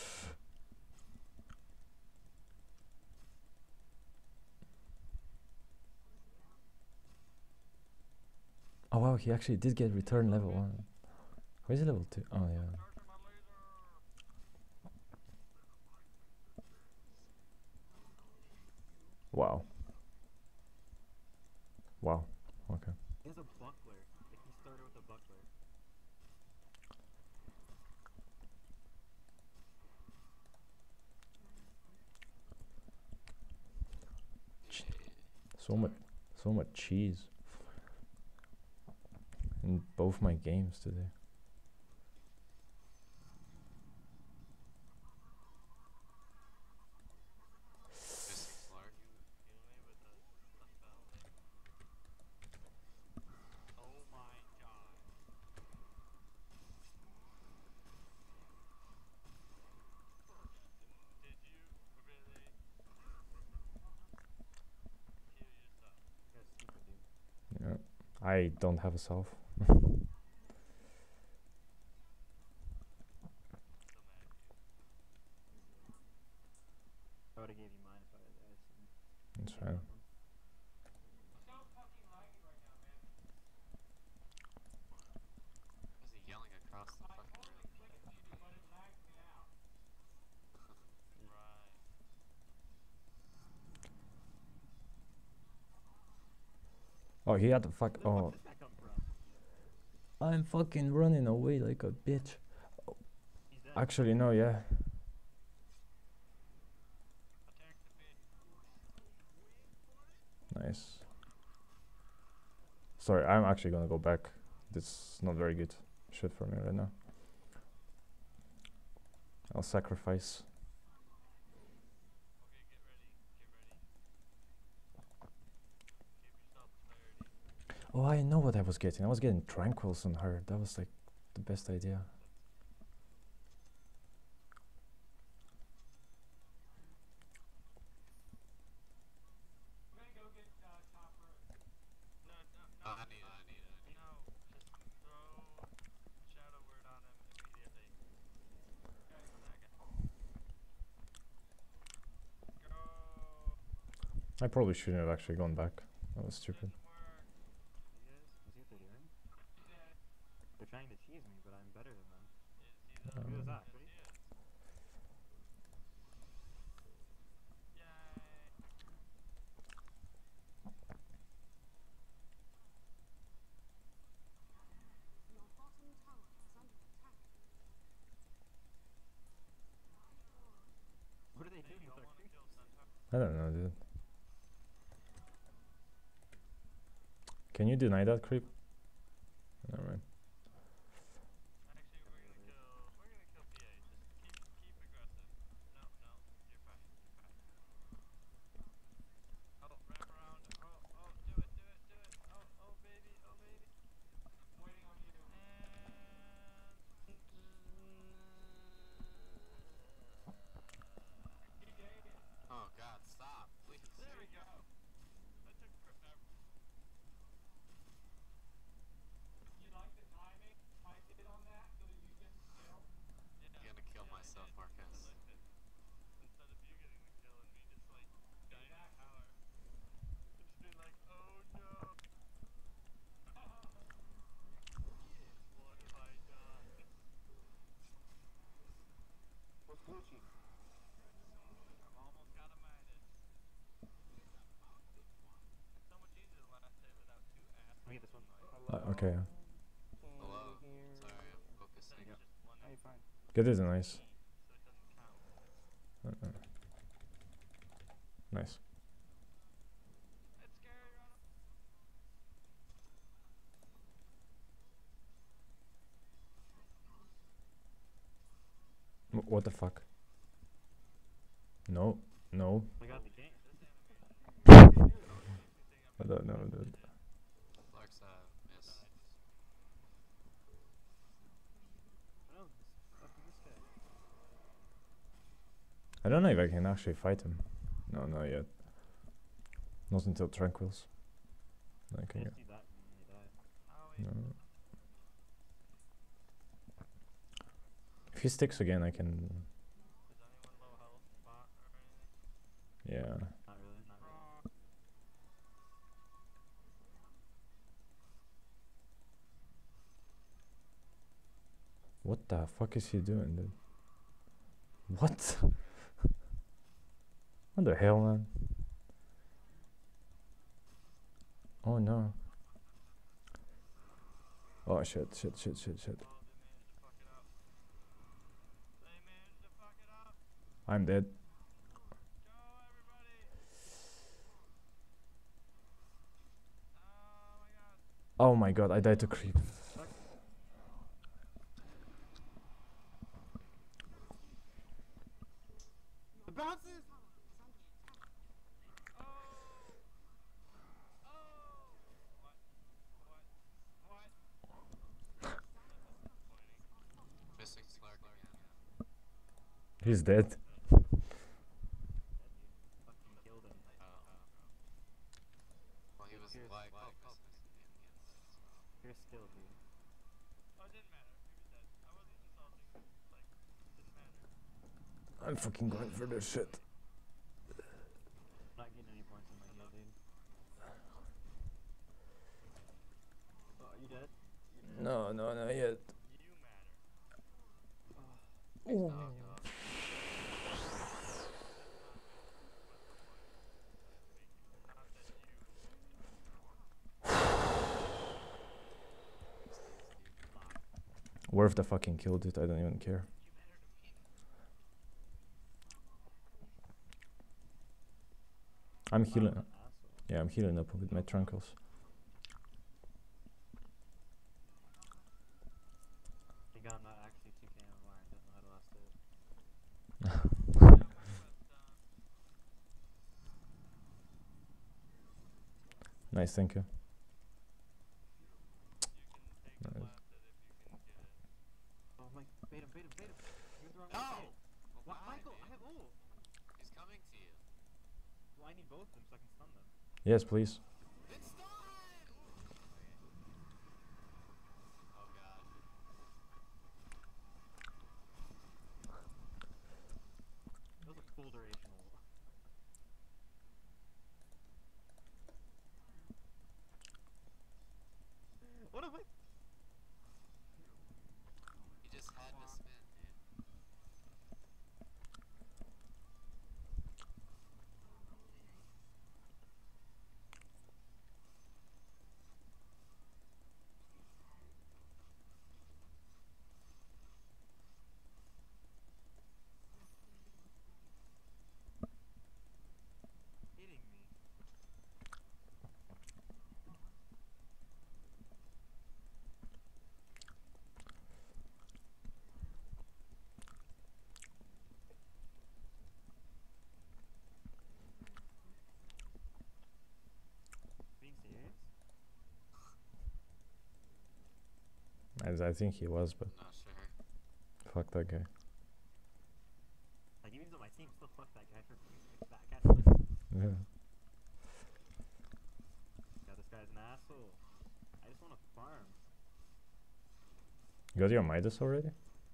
Oh wow, he actually did get return level one. Where's he level two? Oh yeah. Wow. Wow, okay. He has a buckler. Like, he started with a buckler. So much, so much cheese in both my games today. Missing Clark. Oh my god. Did you really heal yourself? You're stupid, dude. Yeah, I don't have a self. So mad at you. I would've gave you mine if I was there. That's fine. So fucking laggy right now, man. Why is he yelling across the I fucking totally room? clicked muted, but it lagged me out. Right. Oh, he had to fuck. Where the Oh, fuck did that come from? I'm fucking running away like a bitch. He's dead. Actually, no, yeah. Attack the bitch. Nice. Sorry, I'm actually gonna go back. This is not very good shit for me right now. I'll sacrifice. Okay, get ready. Get ready. Give yourself clarity. Oh, I know what I was getting. I was getting tranquils on her. That was like the best idea. I'm gonna go get uh, top room. No, no, no. Oh, I need it, I need it, I need it. No, just throw shadow word on him immediately. Okay. Go. I probably shouldn't have actually gone back. That was stupid. Doesn't work. You guys? I see what they're doing. He's dead. They're trying to cheese me, but I'm better than them. Is he the? Um, Who is Yes, that? Ready? he is. Yay. Your bottom tower is under attack. What are they Hey, doing you with don't our want to creeps? kill Centaur? I don't know, dude. Can you deny that creep? Alright. Actually, we're gonna kill. We're gonna kill P A. Just keep keep aggressive. No, no, you're fine. You're fine. Oh, wrap around. Oh, oh, do it, do it, do it. Oh, oh, baby, oh, baby. I'm waiting on you. And he did it. Oh god, stop, please. There we go. That took forever. You like the Okay. Hello. Sorry, I'm focusing. Yep. Oh, you're fine. Get it nice. So it doesn't count. Uh-uh. Nice. It's scary, Ronald. W- what the fuck? No, no. We got the game. I don't know, dude. Flex uh miss. Oh, this fucking this guy. I don't know if I can actually fight him. No, not yet. Not until Tranquils. I can Can't get. see that when they die. Oh, wait. No. If he sticks again, I can. Is anyone low health bot or anything? Yeah. Not really, not really. Wrong. What the fuck is he doing, dude? What? What the hell, man? Oh no. Oh shit, shit, shit, shit, shit. Oh, they managed to fuck it up. They managed to fuck it up. I'm dead. Go, everybody. Oh my god. Oh my god, I died to creep. The bounces! Oh. Oh. What? What? What? Missing Slark again. He's dead. Fucking killed him. Oh. Well, he was Here's- like, oh, oh, oh. Here's skill, dude. Oh, it didn't matter. He was dead. I wasn't insulting. Like, didn't matter. I'm fucking going for this shit. Not getting any points on my heal, dude. Oh, are you dead? You're dead. No, no, not yet. You matter. Oh, God. Not that you. Worth the fucking kill, dude. I don't even care. I'm healing. Asshole. Yeah, I'm healing up with my Tranquils. Thank God I'm not actually two K on wire and don't know how to last it. Nice, thank you. You can take the Nice. blasted if you can get it. Oh my, bait him, bait him, bait him. You're the wrong No! way. Well, What, why, Michael? I man? have ult. He's coming to you. Well, I need both of them so I can stun them. Yes, please. It's done! Oh, God. That was a full duration ult. What am I? He just had to spin, dude. Hitting me. Being serious? As I think he was, but I'm not sure. fuck that guy. Like, even though my team still fucked that guy for being that catalyst. Yeah. God, this guy's an asshole. I just want to farm. You got your Midas already?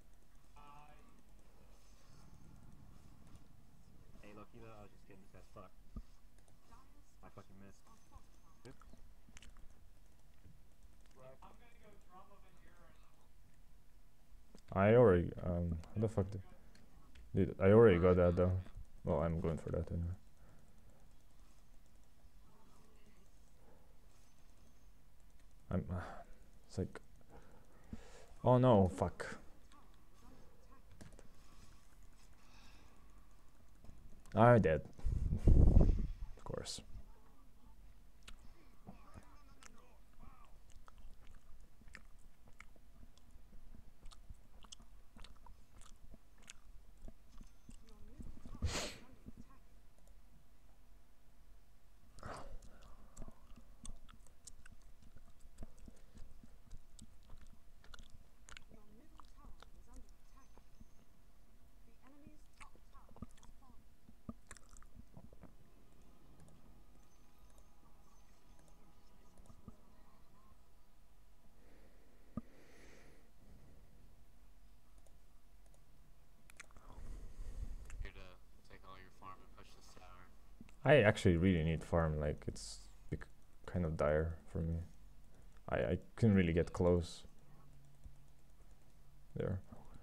Hey, Loki, though, I was just kidding. This guy's fucked. I fucking missed. Oop. I'm gonna go drum of endurance. I already. Um. How the fuck did? Dude, I already got that though. Well, I'm going for that anyway. I'm. It's like, oh no, fuck. I'm dead. Of course. Here to take all your farm and push this tower. I actually really need farm, like it's bec- kind of dire for me. I, I couldn't really get close. There.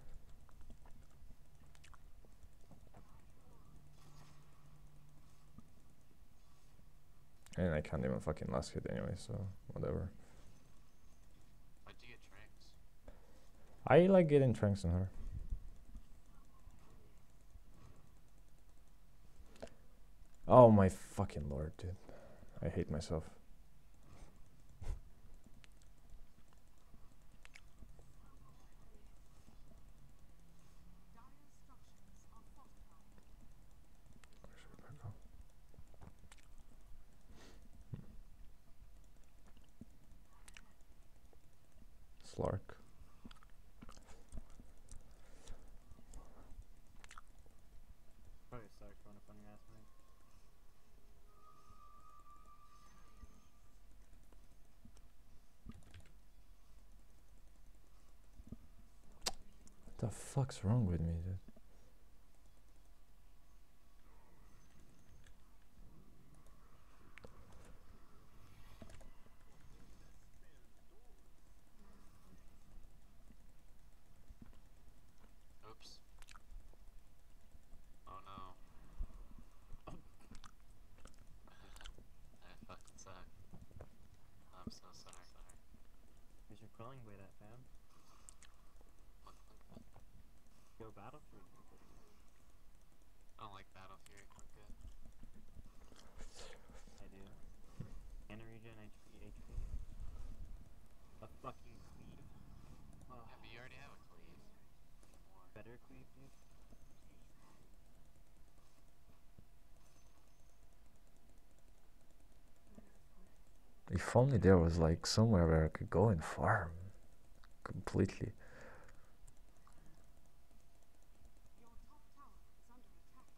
And I can't even fucking last hit anyway, so whatever. Why'd you get tranks? I like getting tranks on her. Oh my fucking lord, dude. I hate myself. Where should I go? Slark. Probably sucks running a funny ass man. What the fuck's wrong with me, dude? Oops. Oh no. I fucking suck. I'm so sorry. Where's your crawling blade at, fam? Look, look, look. Go battle for it. I don't like Battle Fury, Kunka. I do. And a regen H P, H P. A fucking cleave. Oh, Yeah, but you already have a cleave. More. better cleave, dude. If only there was like somewhere where I could go and farm completely. Your top tower is under attack.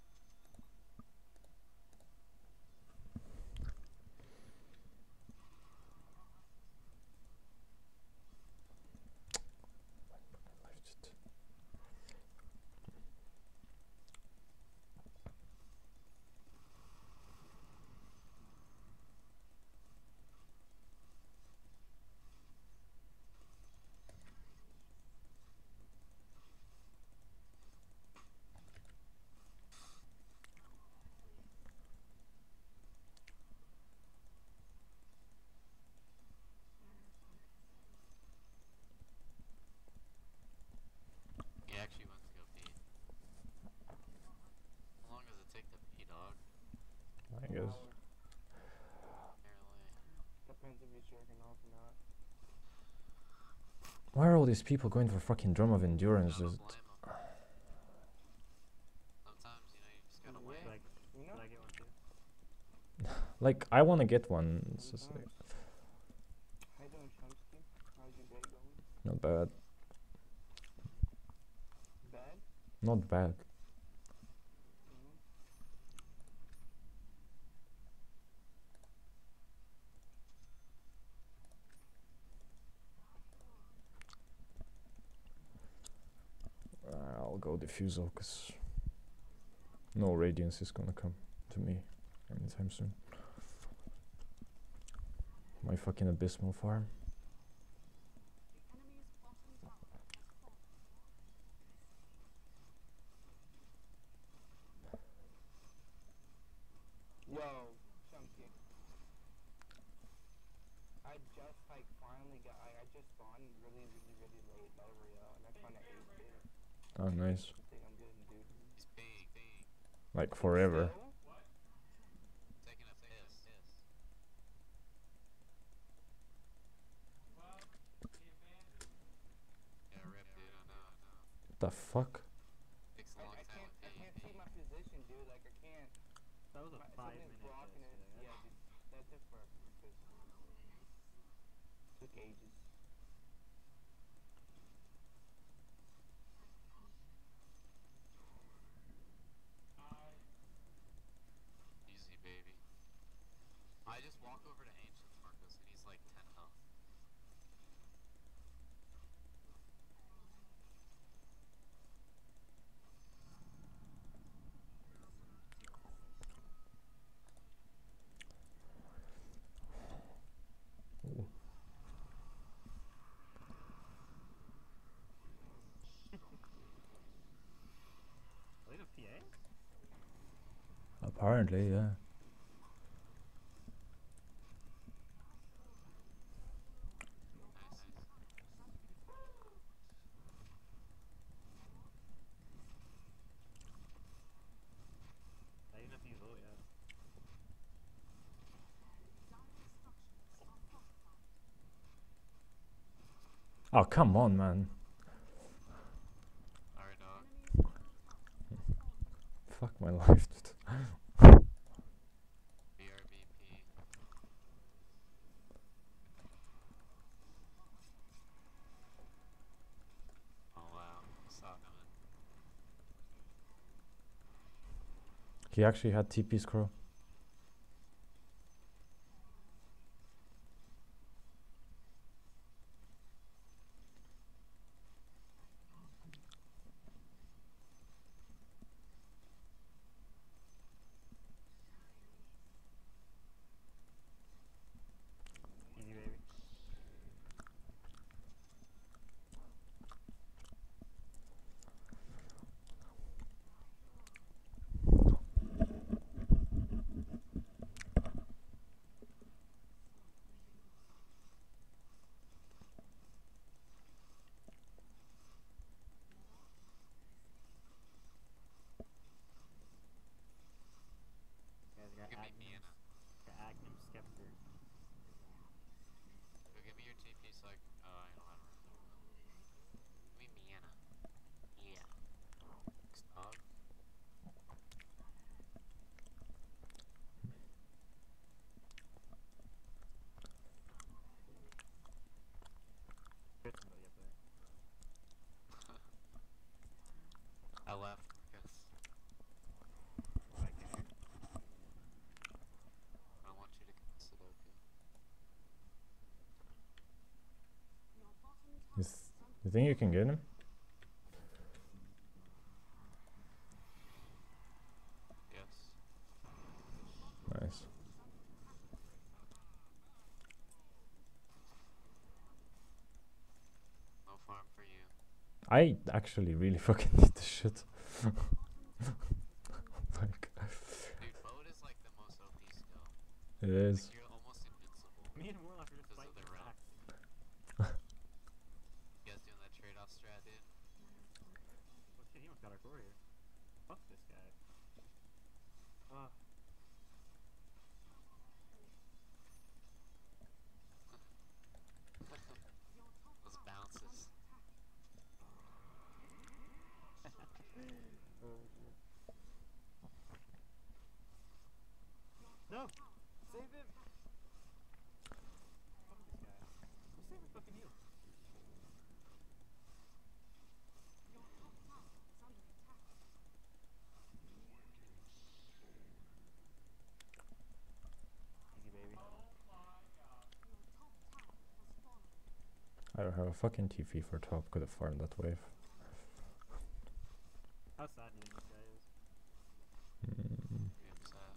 Left it. He actually wants to go pee. How long does it take to pee, dog? I guess. Apparently. Depends if he's jerking off or not. Why are all these people going for fucking drum of endurance? I don't Just blame him. Sometimes, you know, you just gotta wait. Like, You know? should I get one too? like I want to get one. It's just like How you doing, Shumski? How's your day going? not bad, Bad? not bad. Mm-hmm. Uh, I'll go diffusal because no radiance is gonna come to me anytime soon. My fucking abysmal farm. The enemy's bottom tower has fallen. Yo, Shumski. I I just like finally got. I, I just spawned really, really, really late by Rio, and I found an eight here. Oh, nice. I think I'm getting dude. He's big, big. Like forever. Still? Taking a piss. Yeah, rip, dude. I know, I know. The fuck? Takes a I, long I time can't. with I can't PvP. see my position, dude. Like I can't. That was a My, five something's minute blocking kiss, it. dude. Yeah, dude. That took forever because took ages. Easy, baby. I just walk over to Ancients, Marcos, and he's like ten health. Ooh. Played a P A? Apparently, yeah. Nice. I didn't have to use ult yet. Oh, come on, man. Alright, dog. Fuck my life. B R B P. Oh, wow. Saw it coming. He actually had T P scroll. Easy, baby. Guys got Give me Agnes. Miana. Got Agnes Scepter. Go give me your T P so I can. Oh, I don't have room there. Give me Miana. Yeah. Thanks, dog. There's somebody up there. I left, Marcus. I can. I want you to commit Sudoku. You, th you think you can get him? Yes. Nice. No farm for you. I actually really fucking need this shit. Like, Dude, boat is like the most O P skill. it is. Like, you're almost invincible Me and Warlock are just because of fighting the the realm. back. You guys doing that trade-off strat, dude? Oh shit, he almost got our courier. Fuck this guy. Uh, Those bounces. oh shit. No! Save him! Fuck this guy. Just save him fucking heal. Easy, baby. I don't have a fucking T P for top. Could have farmed that wave. How sad do you think this guy is? Mm. Be upset.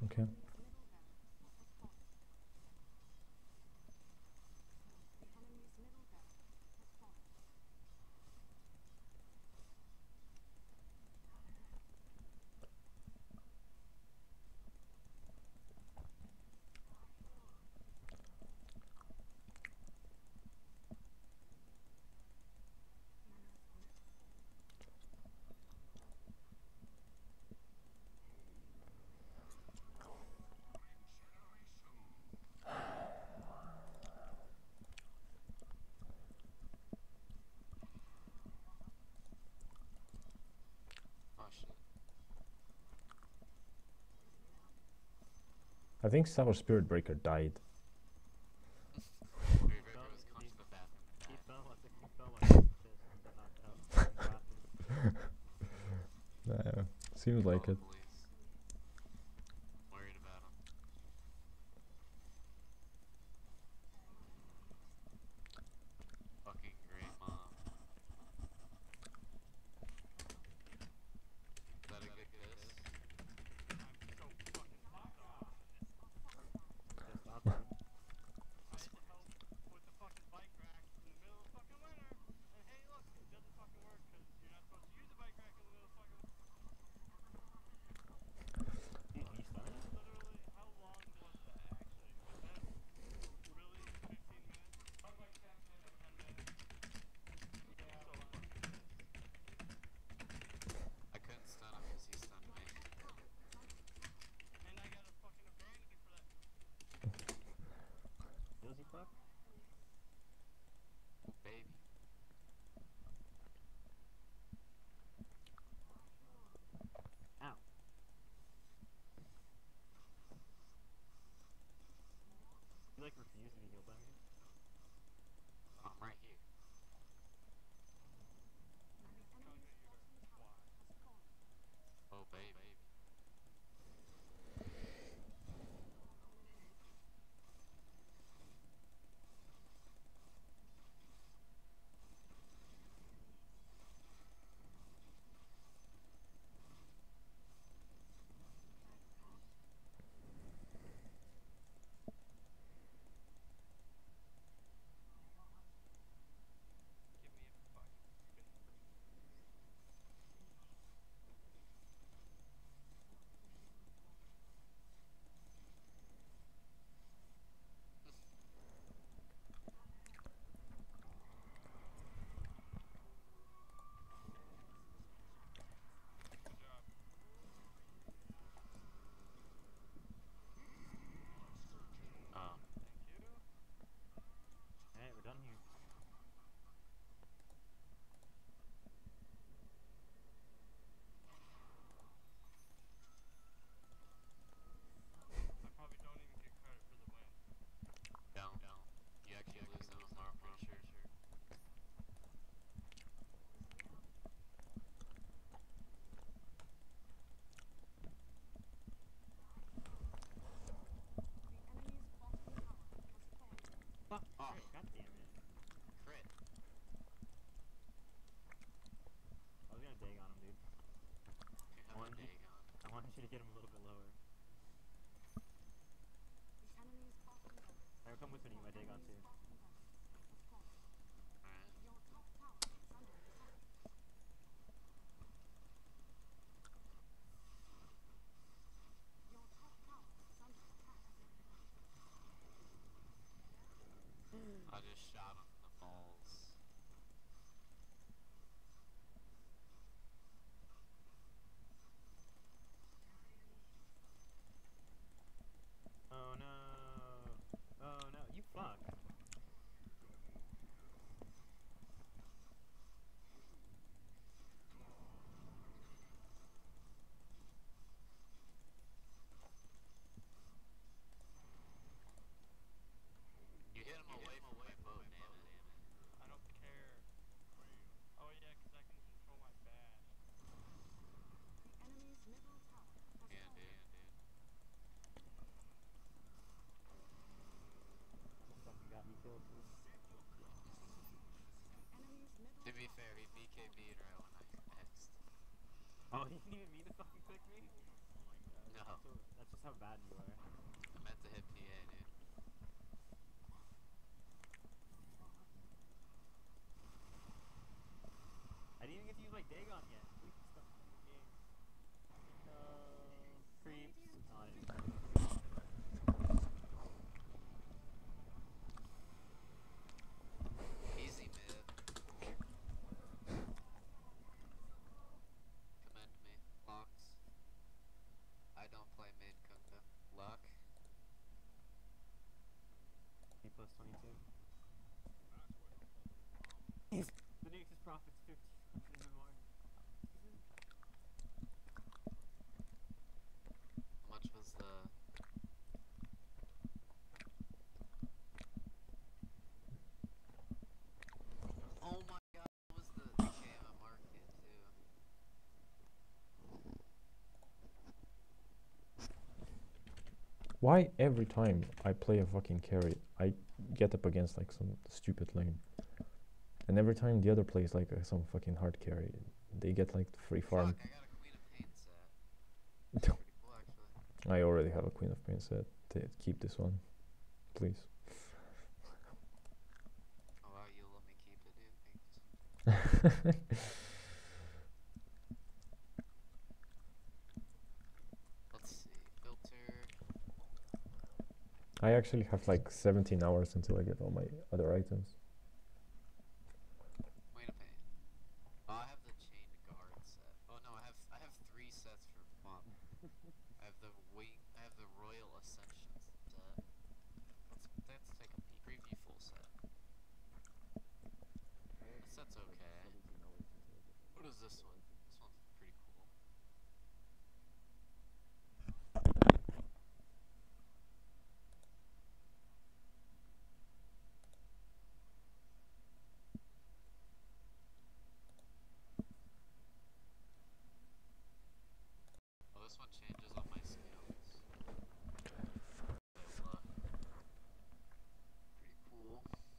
Okay. Oh shit. I think Sour Spirit Breaker died. Spirit Breaker fell- was going he- to the bathroom and He died. fell like he fell like a fish and got knocked out in the bathroom. Uh, seems like Call it. the police. Worried about him. Fucking great mom. Is that a good piss? I'm so fucking pissed off. Pissed off, dude. I had to help with the fucking bike rack in the middle of fucking winter. And hey, look, it doesn't fucking work because you're not supposed to use a bike rack in the middle of fucking. Dude, can you stun it? Literally, how long was that actually? Was that really fifteen minutes? That was like ten minutes. ten minutes. Yeah, so fucking pissed. I couldn't stun him because he stunned me. And I got a fucking abandoned for that. Does he fuck? Oh baby. Ow. You like refuse to be healed by me? I'm right here. Oh baby. Give me a fucking spin, please. Good job. Oh. Thank you. Alright, we're done here. I probably don't even get credit for the win. Down, down. You actually lose them tomorrow, I'm pretty sure. Fuck. Oh. Great, god damn it. Crit. I was gonna dig on him, dude. You have a One. Dagon. I wanted you to get him a little bit lower. Alright, come with me to get my Dagon too. Alright. I just shot him in the balls. bad you are. I meant to hit P A, dude. I didn't even get to use my Dagon yet. Please stop playing games. No. Creeps. Oh, I didn't. Easy mid. Commend me. Locks. I don't play main Kunga. Luck. A plus twenty-two. The Nix's profits fifty even more. How much was the... Oh my god, what was the K M M market too? Why every time I play a fucking carry, I get up against like some stupid lane, and every time the other plays like uh, some fucking hard carry, they get like free farm. Fuck, I got a Queen of Pain set. Pretty cool actually. I already have a Queen of Pain set. T keep this one, please. Oh wow, you'll let me keep it, dude. Thanks. Let's see. Filter. I actually have like seventeen hours until I get all my other items. Queen of Pain. Oh, I have the Chained Guard set. Oh no, I have I have three sets for Mom. I have the wing. I have the Royal Ascension set. Let's let's take a peek. Preview full set. This set's okay. What is this one? This one's pretty cool. Oh, this one changes on my scales. Pretty cool.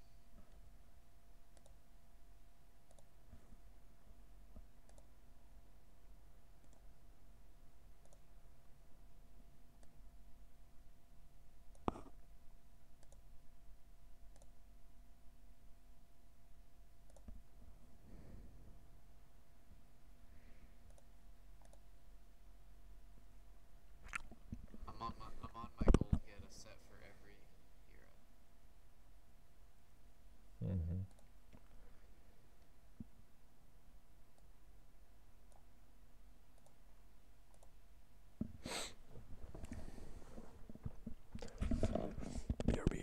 I'm on my I'm on my goal to get a set for every hero. Mm-hmm. B R B.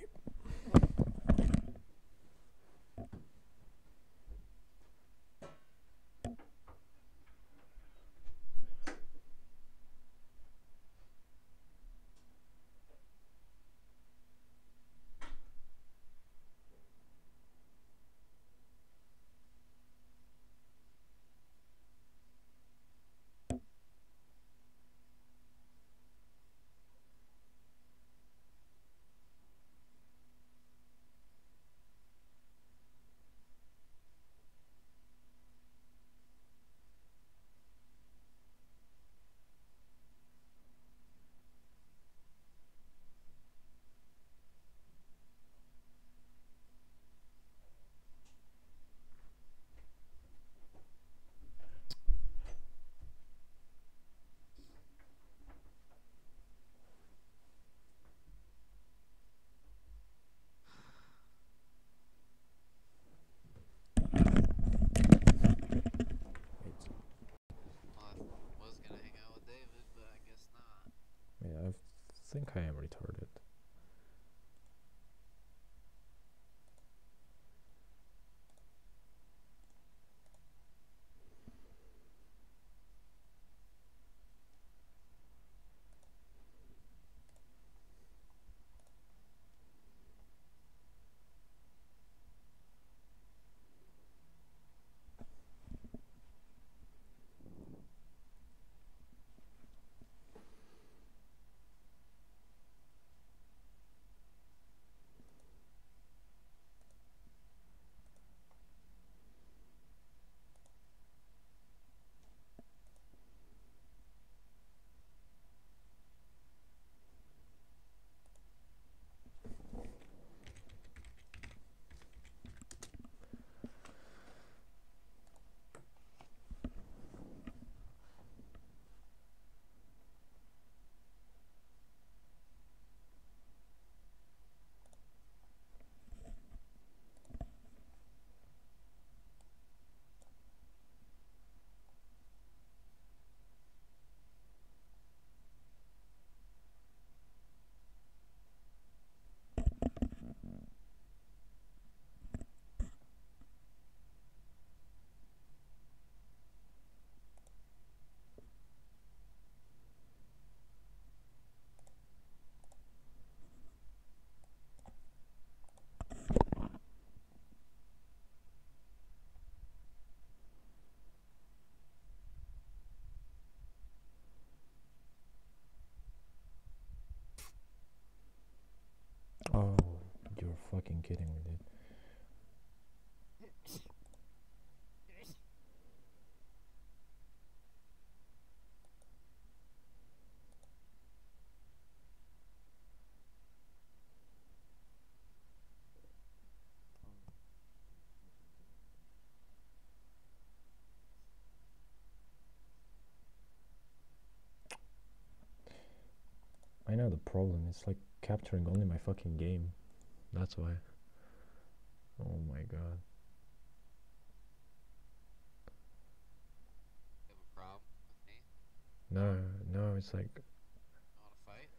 Well, I was gonna hang out with David, but I guess not. Yeah, I think I am retarded. fucking kidding me, dude? I know the problem. It's like capturing only my fucking game. That's why. Oh my god. You have a problem with me? No, no, it's like You want to fight?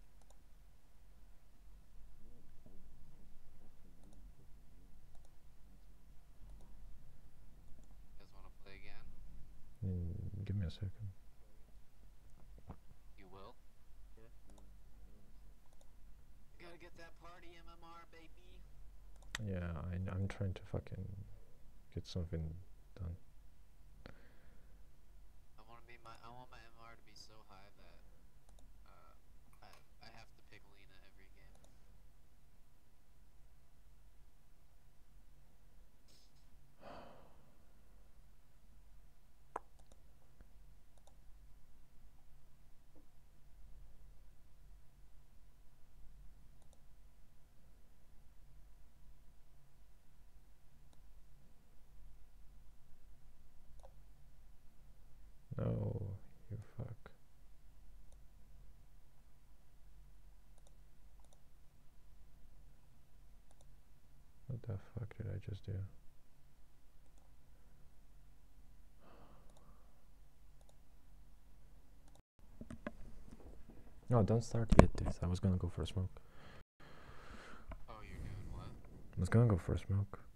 You guys want to play again? mm, give me a second. You will? Yeah. You gotta get that party M M R, baby. Yeah, I, I'm trying to fucking get something done. I want to be my. I want my M M R to be so high that uh, I I have to pick Lena every game. No, you fuck. What the fuck did I just do? No, don't start yet, dude. I was gonna go for a smoke. Oh, you're doing what? I was gonna go for a smoke.